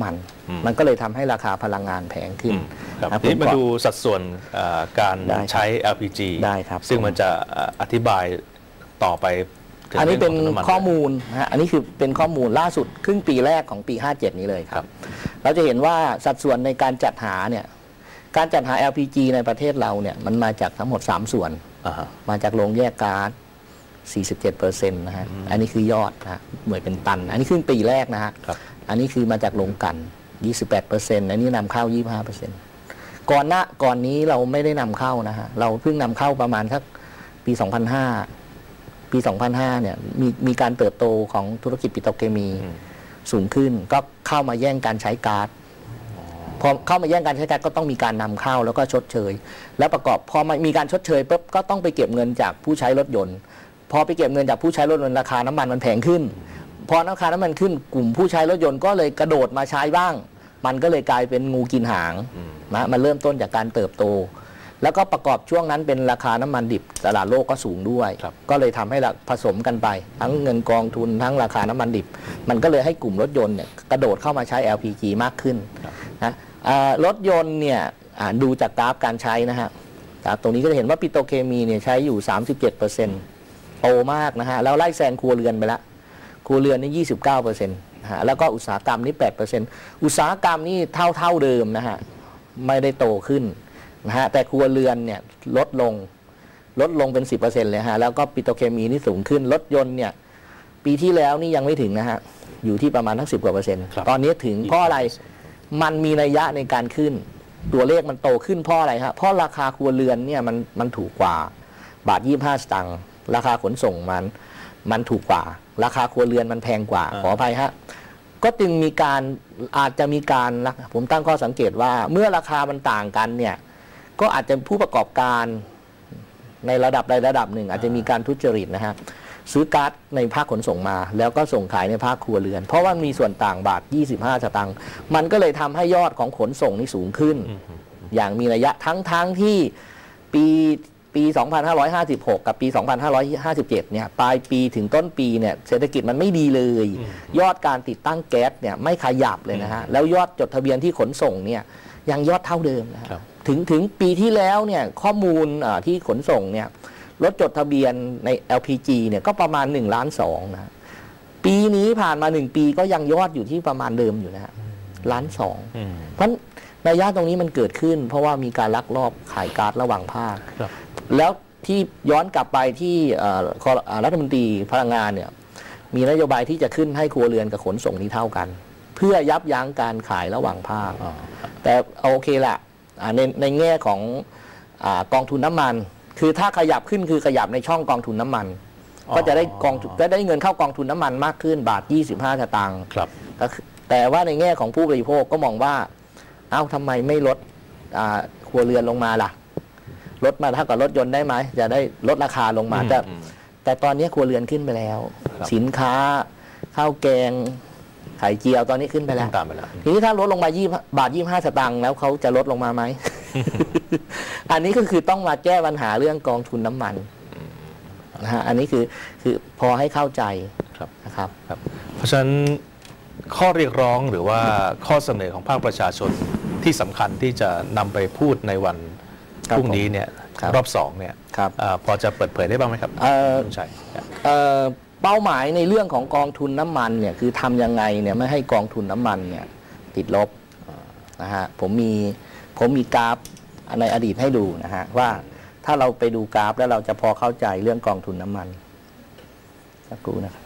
มันก็เลยทำให้ราคาพลังงานแพงขึ้นครับนี่มาดูสัดส่วนการใช้ แอล พี จีได้ครับซึ่งมันจะอธิบายต่อไปอันนี้เป็นข้อมูลนะฮะอันนี้คือเป็นข้อมูลล่าสุดครึ่งปีแรกของปีห้าเจ็ดนี้เลยครับเราจะเห็นว่าสัดส่วนในการจัดหาเนี่ยการจัดหา แอล พี จี ในประเทศเราเนี่ยมันมาจากทั้งหมดสามส่วน uh-huh. มาจากโรงแยกก๊าซ สี่สิบเจ็ดเปอร์เซ็นต์ นะฮะ uh-huh. อันนี้คือยอดนะหน่วยเป็นตันอันนี้ครึ่งปีแรกนะฮะ uh-huh. อันนี้คือมาจากโรงกลั่น ยี่สิบแปดเปอร์เซ็นต์ อันนี้นำเข้า ยี่สิบห้าเปอร์เซ็นต์ ก่อนหน้าก่อนนี้เราไม่ได้นำเข้านะฮะเราเพิ่งนำเข้าประมาณสักปีสองพันห้าปี สองพันห้า เนี่ยมีมีการเติบโตของธุรกิจปิโตรเคมีสูงขึ้นก็เข้ามาแย่งการใช้ก๊าซพอเข้ามาแย่งการใช้ก๊าซก็ต้องมีการนำเข้าแล้วก็ชดเชยแล้วประกอบพอมีการชดเชยปุ๊บก็ต้องไปเก็บเงินจากผู้ใช้รถยนต์พอไปเก็บเงินจากผู้ใช้รถยนต์ราคาน้ำมันมันแพงขึ้นพอราคาน้ำมันขึ้นกลุ่มผู้ใช้รถยนต์ก็เลยกระโดดมาใช้บ้างมันก็เลยกลายเป็นงูกินหางนะมันเริ่มต้นจากการเติบโตแล้วก็ประกอบช่วงนั้นเป็นราคาน้ำมันดิบตลาดโลกก็สูงด้วยก็เลยทำให้ผสมกันไปทั้งเงินกองทุนทั้งราคาน้ำมันดิบมันก็เลยให้กลุ่มรถยนต์เนี่ยกระโดดเข้ามาใช้ แอล พี จี มากขึ้นนะรถยนต์เนี่ยดูจากกราฟการใช้นะฮะตรงนี้ก็จะเห็นว่าปิโตรเคมีเนี่ยใช้อยู่ สามสิบเจ็ดเปอร์เซ็นต์ โตมากนะฮะแล้วไล่แซงครัวเรือนไปละครัวเรือนนี่ ยี่สิบเก้าเปอร์เซ็นต์ นะฮะแล้วก็อุตสาหกรรมนี่ แปดเปอร์เซ็นต์ อุตสาหกรรมนี่เท่าเท่าเดิมนะฮะไม่ได้โตขึ้นนะฮะแต่ครัวเรือนเนี่ยลดลงลดลงเป็น สิบเปอร์เซ็นต์ เลยฮะแล้วก็ปิโตรเคมีนี่สูงขึ้นรถยนต์เนี่ยปีที่แล้วนี่ยังไม่ถึงนะฮะอยู่ที่ประมาณทั้งสิบกว่าเปอร์เซ็นต์ตอนนี้ถึงเพราะอะไรมันมีนัยยะในการขึ้นตัวเลขมันโตขึ้นเพราะอะไรฮะเพราะราคาครัวเรือนเนี่ยมันมันถูกกว่าบาทยี่สิบห้าสตางค์ราคาขนส่งมันมันถูกกว่าราคาครัวเรือนมันแพงกว่าขออภัยฮะก็จึงมีการอาจจะมีการผมตั้งข้อสังเกตว่าเมื่อราคามันต่างกันเนี่ยก็อาจจะผู้ประกอบการในระดับใดระดับหนึ่งอาจจะมีการทุจริตนะฮะซื้อก๊าซในภาคขนส่งมาแล้วก็ส่งขายในภาคครัวเรือนเพราะว่ามีส่วนต่างบาทยี่สิบห้าสตางค์มันก็เลยทำให้ยอดของขนส่งนี่สูงขึ้นอย่างมีนัยยะทั้งทั้งที่ปีปีสองพันห้าร้อยห้าสิบหกกับปีสองพันห้าร้อยห้าสิบเจ็ดเนี่ยปลายปีถึงต้นปีเนี่ยเศรษฐกิจมันไม่ดีเลยยอดการติดตั้งแก๊สเนี่ยไม่ขยับเลยนะฮะแล้วยอดจดทะเบียนที่ขนส่งเนี่ยยังยอดเท่าเดิมนะถึงถึงปีที่แล้วเนี่ยข้อมูลที่ขนส่งเนี่ยรถจดทะเบียนใน แอล พี จี เนี่ยก็ประมาณหนึ่งล้านสองนะปีนี้ผ่านมาหนึ่งปีก็ยังยอดอยู่ที่ประมาณเดิมอยู่นะฮะล้านสองเพราะนัยยะตรงนี้มันเกิดขึ้นเพราะว่ามีการลักลอบขายก๊าซระหว่างภาคแล้วที่ย้อนกลับไปที่รัฐมนตรีพลังงานเนี่ยมีนโยบายที่จะขึ้นให้ครัวเรือนกับขนส่งนี้เท่ากันเพื่อยับยั้งการขายระหว่างภาคแต่โอเคละในในแง่ของกองทุนน้ำมันคือถ้าขยับขึ้นคือขยับในช่องกองทุนน้ำมันก็จะได้กองก็ได้เงินเข้ากองทุนน้ำมันมากขึ้นบาทยี่สิบห้าสตางค์แต่ว่าในแง่ของผู้บริโภคก็มองว่าเอ้าทำไมไม่ลดครัวเรือนลงมาล่ะลดมาเท่ากับรถยนต์ได้ไหมจะได้ลดราคาลงมาแต่แต่ตอนนี้ครัวเรือนขึ้นไปแล้วสินค้าข้าวแกงไข่เจียวตอนนี้ขึ้นไปแล้วทีนี้ถ้าลดลงมายี่บาทยี่ห้าสตางค์แล้วเขาจะลดลงมาไหม อันนี้ก็คือต้องมาแก้ปัญหาเรื่องกองทุนน้ำมันนะฮะอันนี้คือคือพอให้เข้าใจนะครับเพราะฉะนั้นข้อเรียกร้องหรือว่าข้อเสนอของภาคประชาชนที่สำคัญที่จะนำไปพูดในวันพรุ่งนี้เนี่ยรอบสองเนี่ยพอจะเปิดเผยได้บ้างไหมครับคุณชัยเป้าหมายในเรื่องของกองทุนน้ำมันเนี่ยคือทำยังไงเนี่ยไม่ให้กองทุนน้ำมันเนี่ยติดลบนะฮะผมมีผมมีกราฟในอดีตให้ดูนะฮะว่าถ้าเราไปดูกราฟแล้วเราจะพอเข้าใจเรื่องกองทุนน้ำมันสักครู่นะครับ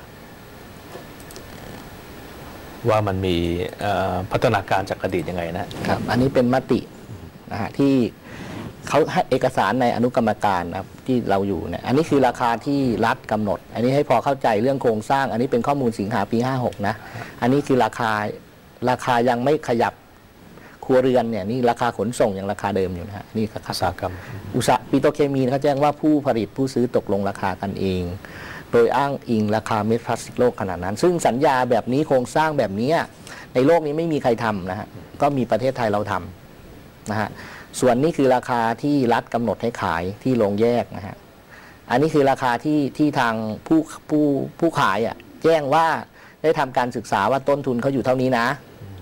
ว่ามันมีพัฒนาการจากอดีตยังไงนะครับอันนี้เป็นมตินะฮะที่เขาให้เอกสารในอนุกรรมการนะครับที่เราอยู่เนี่ยอันนี้คือราคาที่รัฐกำหนดอันนี้ให้พอเข้าใจเรื่องโครงสร้างอันนี้เป็นข้อมูลสิงหาปีห้าหกนะอันนี้คือราคาราคายังไม่ขยับครัวเรือนเนี่ยนี่ราคาขนส่งยังราคาเดิมอยู่นะฮะนี่ครับอุตสาหกรรมอุตสาหปิโตรเคมีเขาแจ้งว่าผู้ผลิตผู้ซื้อตกลงราคากันเองโดยอ้างอิงราคาเม็ดพลาสติกโลกขนาดนั้นซึ่งสัญญาแบบนี้โครงสร้างแบบนี้ในโลกนี้ไม่มีใครทำนะฮะก็มีประเทศไทยเราทำนะฮะส่วนนี้คือราคาที่รัฐกำหนดให้ขายที่โรงแยกนะฮะอันนี้คือราคาที่ที่ทางผู้ผู้ผู้ขายอ่ะแจ้งว่าได้ทำการศึกษาว่าต้นทุนเขาอยู่เท่านี้นะ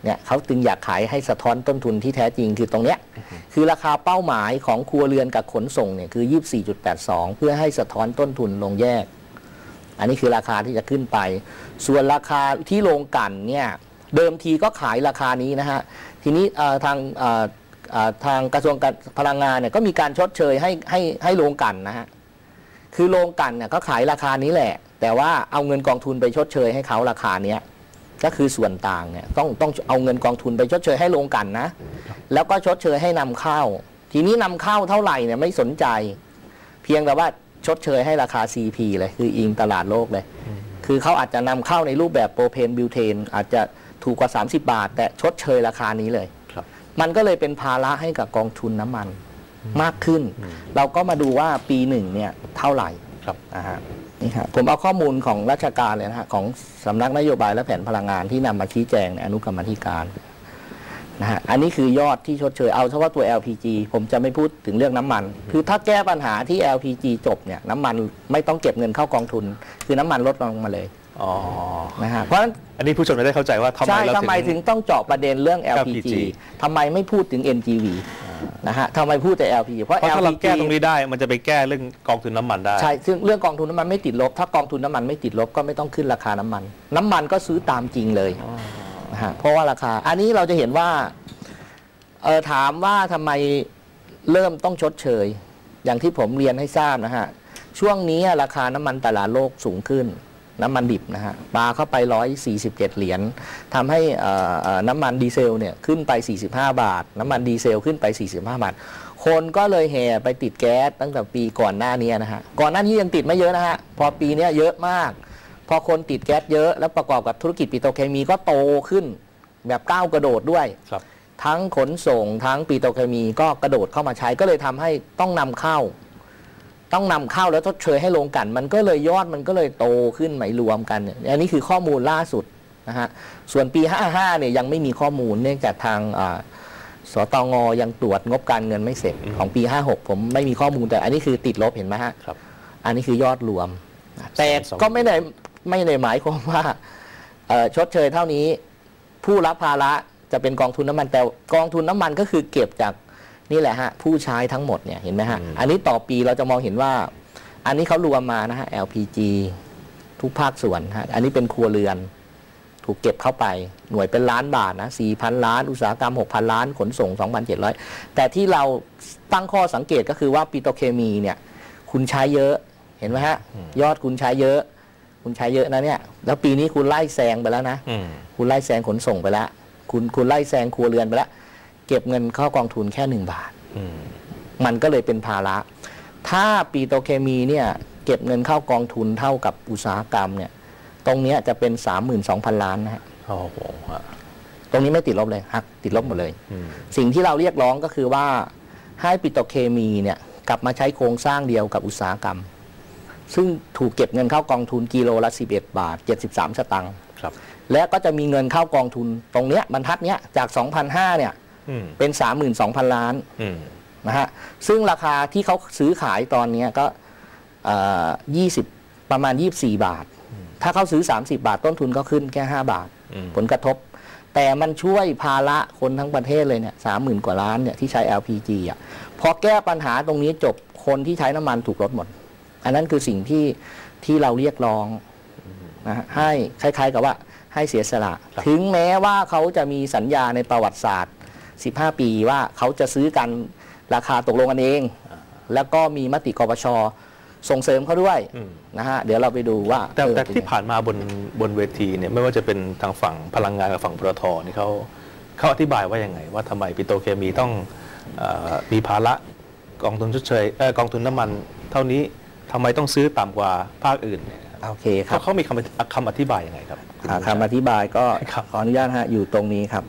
เนี่ยเขาจึงอยากขายให้สะท้อนต้นทุนที่แท้จริงคือตรงเนี้ยคือราคาเป้าหมายของครัวเรือนกับขนส่งเนี่ยคือ ยี่สิบสี่จุดแปดสอง เพื่อให้สะท้อนต้นทุนลงแยกอันนี้คือราคาที่จะขึ้นไปส่วนราคาที่โรงกลั่นเนี่ยเดิมทีก็ขายราคานี้นะฮะทีนี้ทางทางกระทรวงพลังงานเนี่ยก็มีการชดเชยให้ให้ให้โรงกลั่นนะฮะคือโรงกลั่นเนี่ยก็ขายราคานี้แหละแต่ว่าเอาเงินกองทุนไปชดเชยให้เขาราคาเนี้ยก็คือส่วนต่างเนี่ยต้องต้องเอาเงินกองทุนไปชดเชยให้โรงกลั่นนะแล้วก็ชดเชยให้นำเข้าทีนี้นำเข้าเท่าไหร่เนี่ยไม่สนใจเพียงแต่ว่าชดเชยให้ราคา ซี พี เลยคืออิงตลาดโลกเลยคือเขาอาจจะนำเข้าในรูปแบบโปรเพนบิวเทนอาจจะถูกกว่าสามสิบบาทแต่ชดเชยราคานี้เลยมันก็เลยเป็นภาระให้กับกองทุนน้ำมันมากขึ้นเราก็มาดูว่าปีหนึ่งเนี่ยเท่าไหร่ครับนะฮะนี่ครับผมเอาข้อมูลของราชการเลยนะฮะของสำนักนโยบายและแผนพลังงานที่นำมาชี้แจงในอนุกรรมาธิการนะฮะอันนี้คือยอดที่ชดเชยเอาเฉพาะตัว แอล พี จี ผมจะไม่พูดถึงเรื่องน้ำมันคือถ้าแก้ปัญหาที่ แอล พี จี จบเนี่ยน้ำมันไม่ต้องเก็บเงินเข้ากองทุนคือน้ำมันลดลงมาเลยอ๋อนะฮะเพราะฉะนั้นอันนี้ผู้ชมจะได้เข้าใจว่าทำไมเราทำไมถึงต้องเจาะประเด็นเรื่อง แอล พี จี ทำไมไม่พูดถึง เอ็น จี วี นะฮะทำไมพูดแต่ แอล พี จี เพราะถ้าเราแก้ตรงนี้ได้มันจะไปแก้เรื่องกองทุนน้ำมันได้ใช่ซึ่งเรื่องกองทุนน้ำมันไม่ติดลบถ้ากองทุนน้ำมันไม่ติดลบก็ไม่ต้องขึ้นราคาน้ำมันน้ำมันก็ซื้อตามจริงเลยนะฮะเพราะว่าราคาอันนี้เราจะเห็นว่าเออถามว่าทำไมเริ่มต้องชดเชยอย่างที่ผมเรียนให้ทราบนะฮะช่วงนี้ราคาน้ำมันตลาดโลกสูงขึ้นน้ำมันดิบนะฮะปาเข้าไปหนึ่งร้อยสี่สิบเจ็ดเหรียญทำให้น้ำมันดีเซลเนี่ยขึ้นไปสี่สิบห้าบาทน้ำมันดีเซลขึ้นไปสี่สิบห้าบาทคนก็เลยแห่ไปติดแก๊สตั้งแต่ปีก่อนหน้านี้นะฮะก่อนหน้านี้ยังติดไม่เยอะนะฮะพอปีนี้เยอะมากพอคนติดแก๊สเยอะแล้วประกอบกับธุรกิจปิโตรเคมีก็โตขึ้นแบบก้าวกระโดดด้วยทั้งขนส่งทั้งปิโตรเคมีก็กระโดดเข้ามาใช้ก็เลยทำให้ต้องนำเข้าต้องนำเข้าแล้วชดเชยให้โรงกลั่นมันก็เลยยอดมันก็เลยโตขึ้นหมายรวมกันเนี่ยอันนี้คือข้อมูลล่าสุดนะฮะส่วนปีห้าสิบห้าเนี่ยยังไม่มีข้อมูลเนื่องจากทางสตงยังตรวจงบการเงินไม่เสร็จของปีห้าสิบหกผมไม่มีข้อมูลแต่อันนี้คือติดลบเห็นไหมฮะครับอันนี้คือยอดรวมแต่ก็ไม่ได้ไม่ได้หมายความว่าชดเชยเท่านี้ผู้รับภาระจะเป็นกองทุนน้ำมันแต่กองทุนน้ำมันก็คือเก็บจากนี่แหละฮะผู้ใช้ทั้งหมดเนี่ยเห็นไหมฮะอันนี้ต่อปีเราจะมองเห็นว่าอันนี้เขารวมมานะฮะ แอล พี จี ทุกภาคส่วนฮะอันนี้เป็นครัวเรือนถูกเก็บเข้าไปหน่วยเป็นล้านบาทนะ สี่พัน ล้านอุตสาหกรรม หกพัน ล้านขนส่ง สองพันเจ็ดร้อย แต่ที่เราตั้งข้อสังเกตก็คือว่าปิโตรเคมีเนี่ยคุณใช้เยอะเห็นไหมฮะยอดคุณใช้เยอะคุณใช้เยอะนะเนี่ยแล้วปีนี้คุณไล่แซงไปแล้วนะคุณไล่แซงขนส่งไปแล้วคุณคุณไล่แซงครัวเรือนไปแล้วเก็บเงินเข้ากองทุนแค่หนึ่งบาทมันก็เลยเป็นภาระถ้าปิโตรเคมีเนี่ยเก็บเงินเข้ากองทุนเท่ากับอุตสาหกรรมเนี่ยตรงนี้จะเป็น สามหมื่นสองพัน ล้านนะฮะโอ้โหตรงนี้ไม่ติดลบเลยหักติดลบหมดเลยสิ่งที่เราเรียกร้องก็คือว่าให้ปิโตรเคมีเนี่ยกลับมาใช้โครงสร้างเดียวกับอุตสาหกรรมซึ่งถูกเก็บเงินเข้ากองทุนกิโลละสิบเอ็ดบาทเจ็ดสิบสามสตางค์และก็จะมีเงินเข้ากองทุนตรงเนี้ยบรรทัดเนี้ยจาก สองพันห้าร้อย เนี่ยเป็น สามหมื่นสองพัน ล้านนะฮะซึ่งราคาที่เขาซื้อขายตอนนี้ก็ยี่สิบประมาณยี่สิบสี่บาทถ้าเขาซื้อสามสิบบาทต้นทุนก็ขึ้นแค่ห้าบาทผลกระทบแต่มันช่วยภาระคนทั้งประเทศเลยเนี่ยสามหมื่นกว่าล้านเนี่ยที่ใช้ แอล พี จี อ่ะพอแก้ปัญหาตรงนี้จบคนที่ใช้น้ำมันถูกลดหมดอันนั้นคือสิ่งที่ที่เราเรียกร้องนะให้คล้ายๆกับว่าให้เสียสละถึงแม้ว่าเขาจะมีสัญญาในประวัติศาสตร์สิบห้าปีว่าเขาจะซื้อกันราคาตกลงกันเองแล้วก็มีมติกปช.ส่งเสริมเขาด้วยนะฮะเดี๋ยวเราไปดูว่าแต่แต่ที่ผ่านมาบนบนเวทีเนี่ยไม่ว่าจะเป็นทางฝั่งพลังงานกับฝั่งปตท.นี่เขาเขาอธิบายว่ายังไงว่าทำไมปิโตรเคมีต้องมีภาระกองทุนชดเชยกองทุนน้ำมันเท่านี้ทำไมต้องซื้อต่ำกว่าภาคอื่นโอเคครับเขามีคำคำอธิบายยังไงครับคำอธิบายก็ขออนุญาตฮะอยู่ตรงนี้ครับ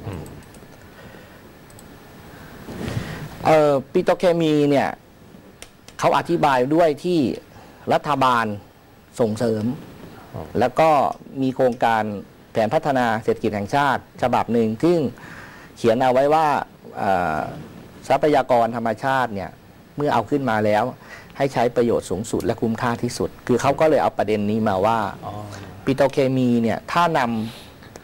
เอ่อปิโตรเคมีเนี่ยเขาอธิบายด้วยที่รัฐบาลส่งเสริมแล้วก็มีโครงการแผนพัฒนาเศรษฐกิจแห่งชาติฉบับหนึ่งที่เขียนเอาไว้ว่าทรัพยากรธรรมชาติเนี่ยเมื่อเอาขึ้นมาแล้วให้ใช้ประโยชน์สูงสุดและคุ้มค่าที่สุดคือเขาก็เลยเอาประเด็นนี้มาว่าปิโตรเคมีเนี่ยถ้านำ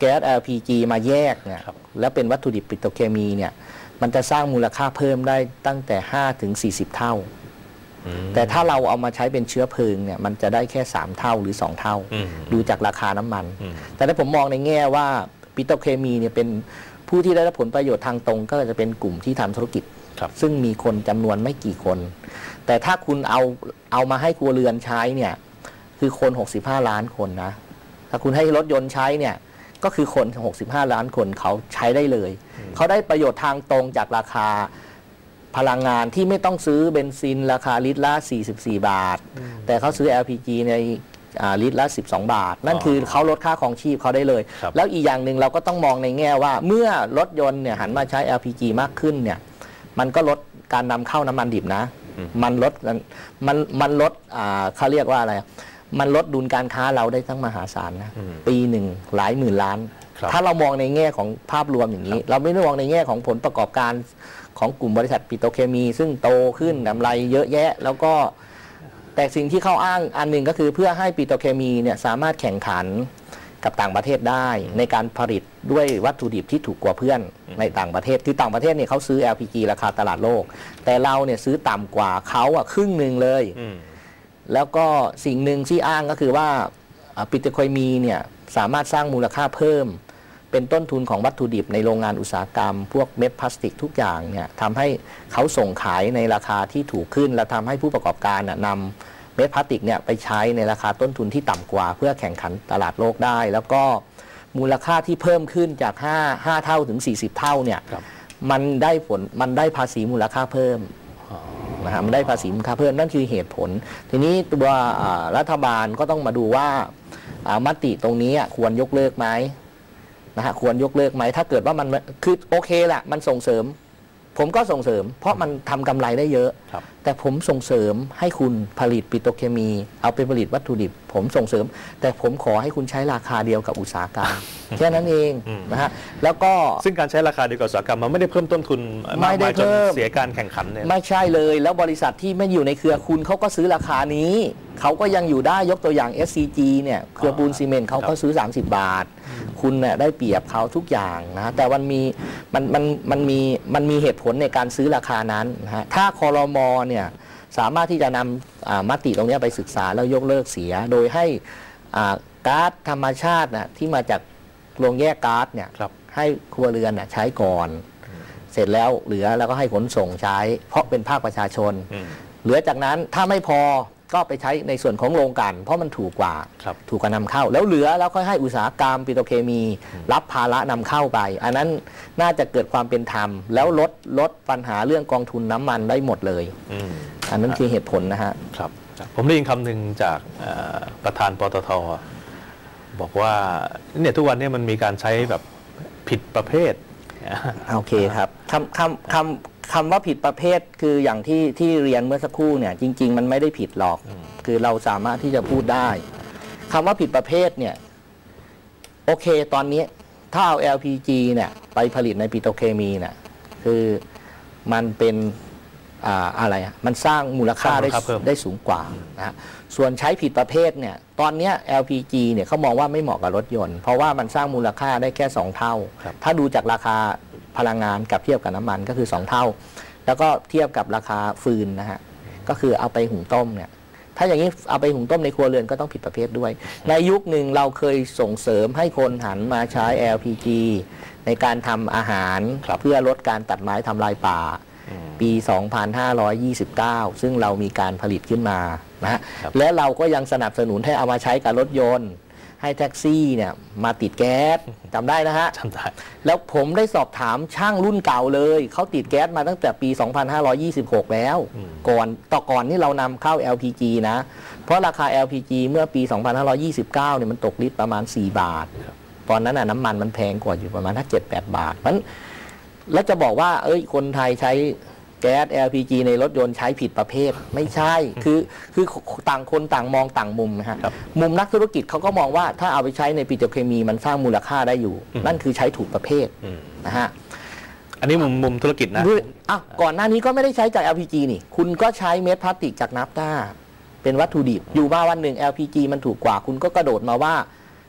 แก๊ส แอล พี จี มาแยกเนี่ยแล้วเป็นวัตถุดิบปิโตรเคมีเนี่ยมันจะสร้างมูลค่าเพิ่มได้ตั้งแต่ห้าถึงสี่สิบเท่าแต่ถ้าเราเอามาใช้เป็นเชื้อเพลิงเนี่ยมันจะได้แค่สามเท่าหรือสองเท่าดูจากราคาน้ำมันแต่ถ้าผมมองในแง่ว่าปิโตรเคมีเนี่ยเป็นผู้ที่ได้รับผลประโยชน์ทางตรงก็จะเป็นกลุ่มที่ทำธุรกิจซึ่งมีคนจำนวนไม่กี่คนแต่ถ้าคุณเอาเอามาให้ครัวเรือนใช้เนี่ยคือคนหกสิบห้าล้านคนนะถ้าคุณให้รถยนต์ใช้เนี่ยก็คือคนหกสิบห้าล้านคนเขาใช้ได้เลยเขาได้ประโยชน์ทางตรงจากราคาพลังงานที่ไม่ต้องซื้อเบนซินราคาลิตรละสี่สิบสี่บาทแต่เขาซื้อ แอล พี จี ในลิตรละสิบสองบาทนั่นคือเขาลดค่าครองชีพเขาได้เลยแล้วอีกอย่างหนึ่งเราก็ต้องมองในแง่ว่าเมื่อรถยนต์เนี่ยหันมาใช้ แอล พี จี มากขึ้นเนี่ยมันก็ลดการนำเข้าน้ำมันดิบนะมันลดมันมันลดเขาเรียกว่าอะไรมันลดดุลการค้าเราได้ทั้งมหาศาลนะปีหนึ่งหลายหมื่นล้านถ้าเรามองในแง่ของภาพรวมอย่างนี้เราไม่ได้มองในแง่ของผลประกอบการของกลุ่มบริษัทปิโตรเคมีซึ่งโตขึ้นกำไรเยอะแยะแล้วก็แต่สิ่งที่เขาอ้างอันหนึ่งก็คือเพื่อให้ปิโตรเคมีเนี่ยสามารถแข่งขันกับต่างประเทศได้ในการผลิตด้วยวัตถุดิบที่ถูกกว่าเพื่อนในต่างประเทศคือต่างประเทศเนี่ยเขาซื้อ แอล พี จี ราคาตลาดโลกแต่เราเนี่ยซื้อต่ำกว่าเขาอ่ะครึ่งหนึ่งเลยแล้วก็สิ่งหนึ่งที่อ้างก็คือว่าปิโตรเคมีเนี่ยสามารถสร้างมูลค่าเพิ่มเป็นต้นทุนของวัตถุดิบในโรงงานอุตสาหกรรมพวกเม็ดพลาสติกทุกอย่างเนี่ยทำให้เขาส่งขายในราคาที่ถูกขึ้นและทำให้ผู้ประกอบการนำเม็ดพลาสติกเนี่ยไปใช้ในราคาต้นทุนที่ต่ำกว่าเพื่อแข่งขันตลาดโลกได้แล้วก็มูลค่าที่เพิ่มขึ้นจาก5 5เท่าถึงสี่สิบเท่าเนี่ยมันได้ผลมันได้ภาษีมูลค่าเพิ่มนะฮะมันได้ภาษีมูลค่าเพิ่มนั่นคือเหตุผลทีนี้ตัวรัฐบาลก็ต้องมาดูว่ามติตรงนี้ควรยกเลิกไหมนะฮะควรยกเลิกไหมถ้าเกิดว่ามันคือโอเคแหละมันส่งเสริมผมก็ส่งเสริมเพราะมันทำกำไรได้เยอะแต่ผมส่งเสริมให้คุณผลิตปิโตรเคมีเอาไปผลิตวัตถุดิบผมส่งเสริมแต่ผมขอให้คุณใช้ราคาเดียวกับอุตสาหกรรมแค่นั้นเองนะฮะแล้วก็ซึ่งการใช้ราคาเดียวกับอุตสาหกรรมมันไม่ได้เพิ่มต้นทุนมากมายจนเสียการแข่งขันเนี่ยไม่ใช่เลยแล้วบริษัทที่ไม่อยู่ในเครือคุณเขาก็ซื้อราคานี้เขาก็ยังอยู่ได้ยกตัวอย่าง เอส ซี จี เนี่ยเครือปูนซีเมนต์เขาก็ซื้อสามสิบบาทคุณเนี่ยได้เปรียบเขาทุกอย่างนะแต่มันมีมันมันมันมีมันมีเหตุผลในการซื้อราคานั้นนะฮะถ้าครม.เนี่ยสามารถที่จะนำมติตรงนี้ไปศึกษาแล้วยกเลิกเสียโดยให้ก๊าซธรรมชาตินะที่มาจากโรงแยกก๊าซเนี่ยให้ครัวเรือนใช้ก่อนเสร็จแล้วเหลือแล้วก็ให้ขนส่งใช้เพราะเป็นภาคประชาชนเหลือจากนั้นถ้าไม่พอก็ไปใช้ในส่วนของโรงกลั่นเพราะมันถูกกว่าถูกกว่านำเข้าแล้วเหลือแล้วค่อยให้อุตสาหกรรมปิโตรเคมีรับภาระนำเข้าไปอันนั้นน่าจะเกิดความเป็นธรรมแล้วลดลดปัญหาเรื่องกองทุนน้ำมันได้หมดเลยอันนั้นคือเหตุผลนะฮะครับผมได้ยินคำหนึ่งจากประธานปตท.บอกว่าเนี่ยทุกวันนี้มันมีการใช้แบบผิดประเภทโอเคครับคำคำคำคำว่าผิดประเภทคืออย่างที่ที่เรียนเมื่อสักครู่เนี่ยจริงๆมันไม่ได้ผิดหรอกคือเราสามารถที่จะพูดได้คำว่าผิดประเภทเนี่ยโอเคตอนนี้ถ้าเอา แอล พี จี เนี่ยไปผลิตในปิโตรเคมีเนี่ยคือมันเป็นอ่าอะไรอ่ะมันสร้างมูลค่าได้ได้สูงกว่านะส่วนใช้ผิดประเภทเนี่ยตอนนี้ แอล พี จี เนี่ยเขามองว่าไม่เหมาะกับรถยนต์เพราะว่ามันสร้างมูลค่าได้แค่สองเท่าถ้าดูจากราคาพลังงานกับเทียบกับน้ำมันก็คือสองเท่าแล้วก็เทียบกับราคาฟืนนะฮะก็คือเอาไปหุงต้มเนี่ยถ้าอย่างนี้เอาไปหุงต้มในครัวเรือนก็ต้องผิดประเภทด้วยในยุคหนึ่งเราเคยส่งเสริมให้คนหันมาใช้ แอล พี จี ในการทำอาหารเพื่อลดการตัดไม้ทำลายป่าปี สองพันห้าร้อยยี่สิบเก้า ซึ่งเรามีการผลิตขึ้นมานะและเราก็ยังสนับสนุนให้เอามาใช้กับรถยนต์ให้แท็กซี่เนี่ยมาติดแก๊สจำได้นะฮะจำได้แล้วผมได้สอบถามช่างรุ่นเก่าเลยเขาติดแก๊สมาตั้งแต่ปี สองพันห้าร้อยยี่สิบหก แล้วก่อนต่อก่อนที่เรานำเข้า แอล พี จี นะเพราะราคา แอล พี จี เมื่อปี สองพันห้าร้อยยี่สิบเก้า เนี่ยมันตกลิตรประมาณสี่บาทตอนนั้นน่ะน้ำมันมันแพงกว่าอยู่ประมาณถ้า เจ็ดแปด บาทมันแล้วจะบอกว่าเอ้ยคนไทยใช้แก๊ส แอล พี จี ในรถยนต์ใช้ผิดประเภทไม่ใช่คือคือต่างคนต่างมองต่างมุมนะฮะมุมนักธุรกิจเขาก็มองว่าถ้าเอาไปใช้ในปิโตรเคมีมันสร้างมูลค่าได้อยู่นั่นคือใช้ถูกประเภทนะฮะอันนี้มุมมุมธุรกิจนะอ่ะก่อนหน้านี้ก็ไม่ได้ใช้จาก แอล พี จี นี่คุณก็ใช้เม็ดพลาสติกจากนัฟต้าเป็นวัตถุดิบอยู่ว่าวันหนึ่ง แอล พี จี มันถูกกว่าคุณก็กระโดดมาว่า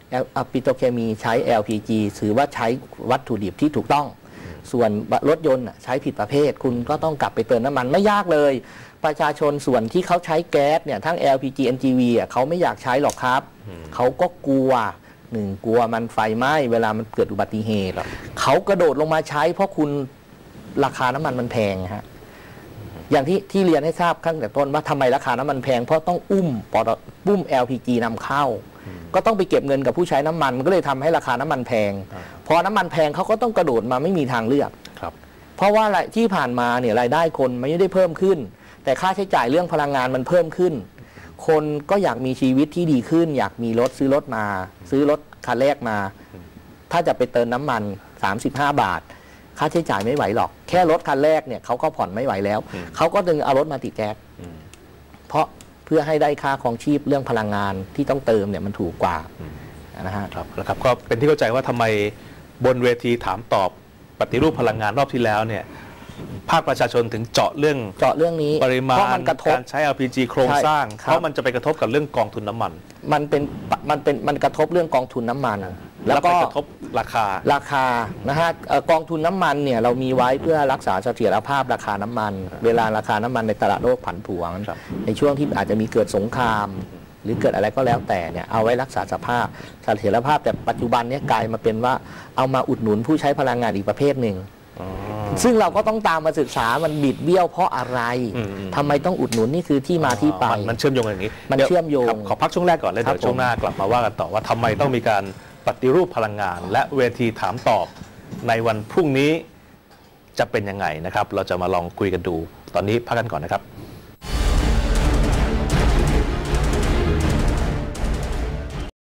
ปิโตรเคมีใช้ แอล พี จี ถือว่าใช้วัตถุดิบที่ถูกต้องส่วนรถยนต์ใช้ผิดประเภทคุณก็ต้องกลับไปเติมน้ำมันไม่ยากเลยประชาชนส่วนที่เขาใช้แก๊สเนี่ยทั้ง แอล พี จี เอ็น จี วี อ่ะเขาไม่อยากใช้หรอกครับเขาก็กลัวหนึ่งกลัวมันไฟไหม้เวลามันเกิดอุบัติเหตุเขากระโดดลงมาใช้เพราะคุณราคาน้ำมันมันแพงฮะอย่างที่ที่เรียนให้ทราบข้างแต่ต้นว่าทำไมราคาน้ำมันแพงเพราะต้องอุ้มปอดปุ้ม แอล พี จี นำเข้าก็ต้องไปเก็บเงินกับผู้ใช้น้ำมันมันก็เลยทำให้ราคาน้ำมันแพงพอน้ำมันแพงเขาก็ต้องกระโดดมาไม่มีทางเลือกเพราะว่าที่ผ่านมาเนี่ยรายได้คนไม่ได้เพิ่มขึ้นแต่ค่าใช้จ่ายเรื่องพลังงานมันเพิ่มขึ้นคนก็อยากมีชีวิตที่ดีขึ้นอยากมีรถซื้อรถมาซื้อรถคันแรกมาถ้าจะไปเติมน้ำมันสามสิบห้าบาทค่าใช้จ่ายไม่ไหวหรอกแค่รถคันแรกเนี่ยเขาก็ผ่อนไม่ไหวแล้วเขาก็ดึงเอารถมาติดแก๊สเพราะเพื่อให้ได้ค่าครองชีพเรื่องพลังงานที่ต้องเติมเนี่ยมันถูกกว่านะฮะครับแล้วครับก็เป็นที่เข้าใจว่าทำไมบนเวทีถามตอบปฏิรูปพลังงานรอบที่แล้วเนี่ยภาคประชาชนถึงเจาะเรื่องเจาะเรื่องนี้ปริมาณการใช้ แอล พี จี โครงสร้างเพราะมันจะไปกระทบกับเรื่องกองทุนน้ำมันมันเป็นมันเป็นมันกระทบเรื่องกองทุนน้ำมันแล้วก็กระทบราคาราคานะฮะกองทุนน้ำมันเนี่ยเรามีไว้เพื่อรักษาเสถียรภาพราคาน้ำมันเวลาราคาน้ำมันในตลาดโลกผันผวนในช่วงที่อาจจะมีเกิดสงครามหรือเกิดอะไรก็แล้วแต่เนี่ยเอาไว้รักษาสภาพเสถียรภาพแต่ปัจจุบันนี้กลายมาเป็นว่าเอามาอุดหนุนผู้ใช้พลังงานอีกประเภทหนึ่งซึ่งเราก็ต้องตามมาศึกษามันบิดเบี้ยวเพราะอะไรทำไมต้องอุดหนุนนี่คือที่มาที่ไปมันเชื่อมโยงอย่างนี้มันเชื่อมโยงขอพักช่วงแรกก่อนแล้วเดี๋ยวช่วงหน้ากลับมาว่ากันต่อว่าทำไมต้องมีการปฏิรูปพลังงานและเวทีถามตอบในวันพรุ่งนี้จะเป็นยังไงนะครับเราจะมาลองคุยกันดูตอนนี้พักกันก่อนนะครับ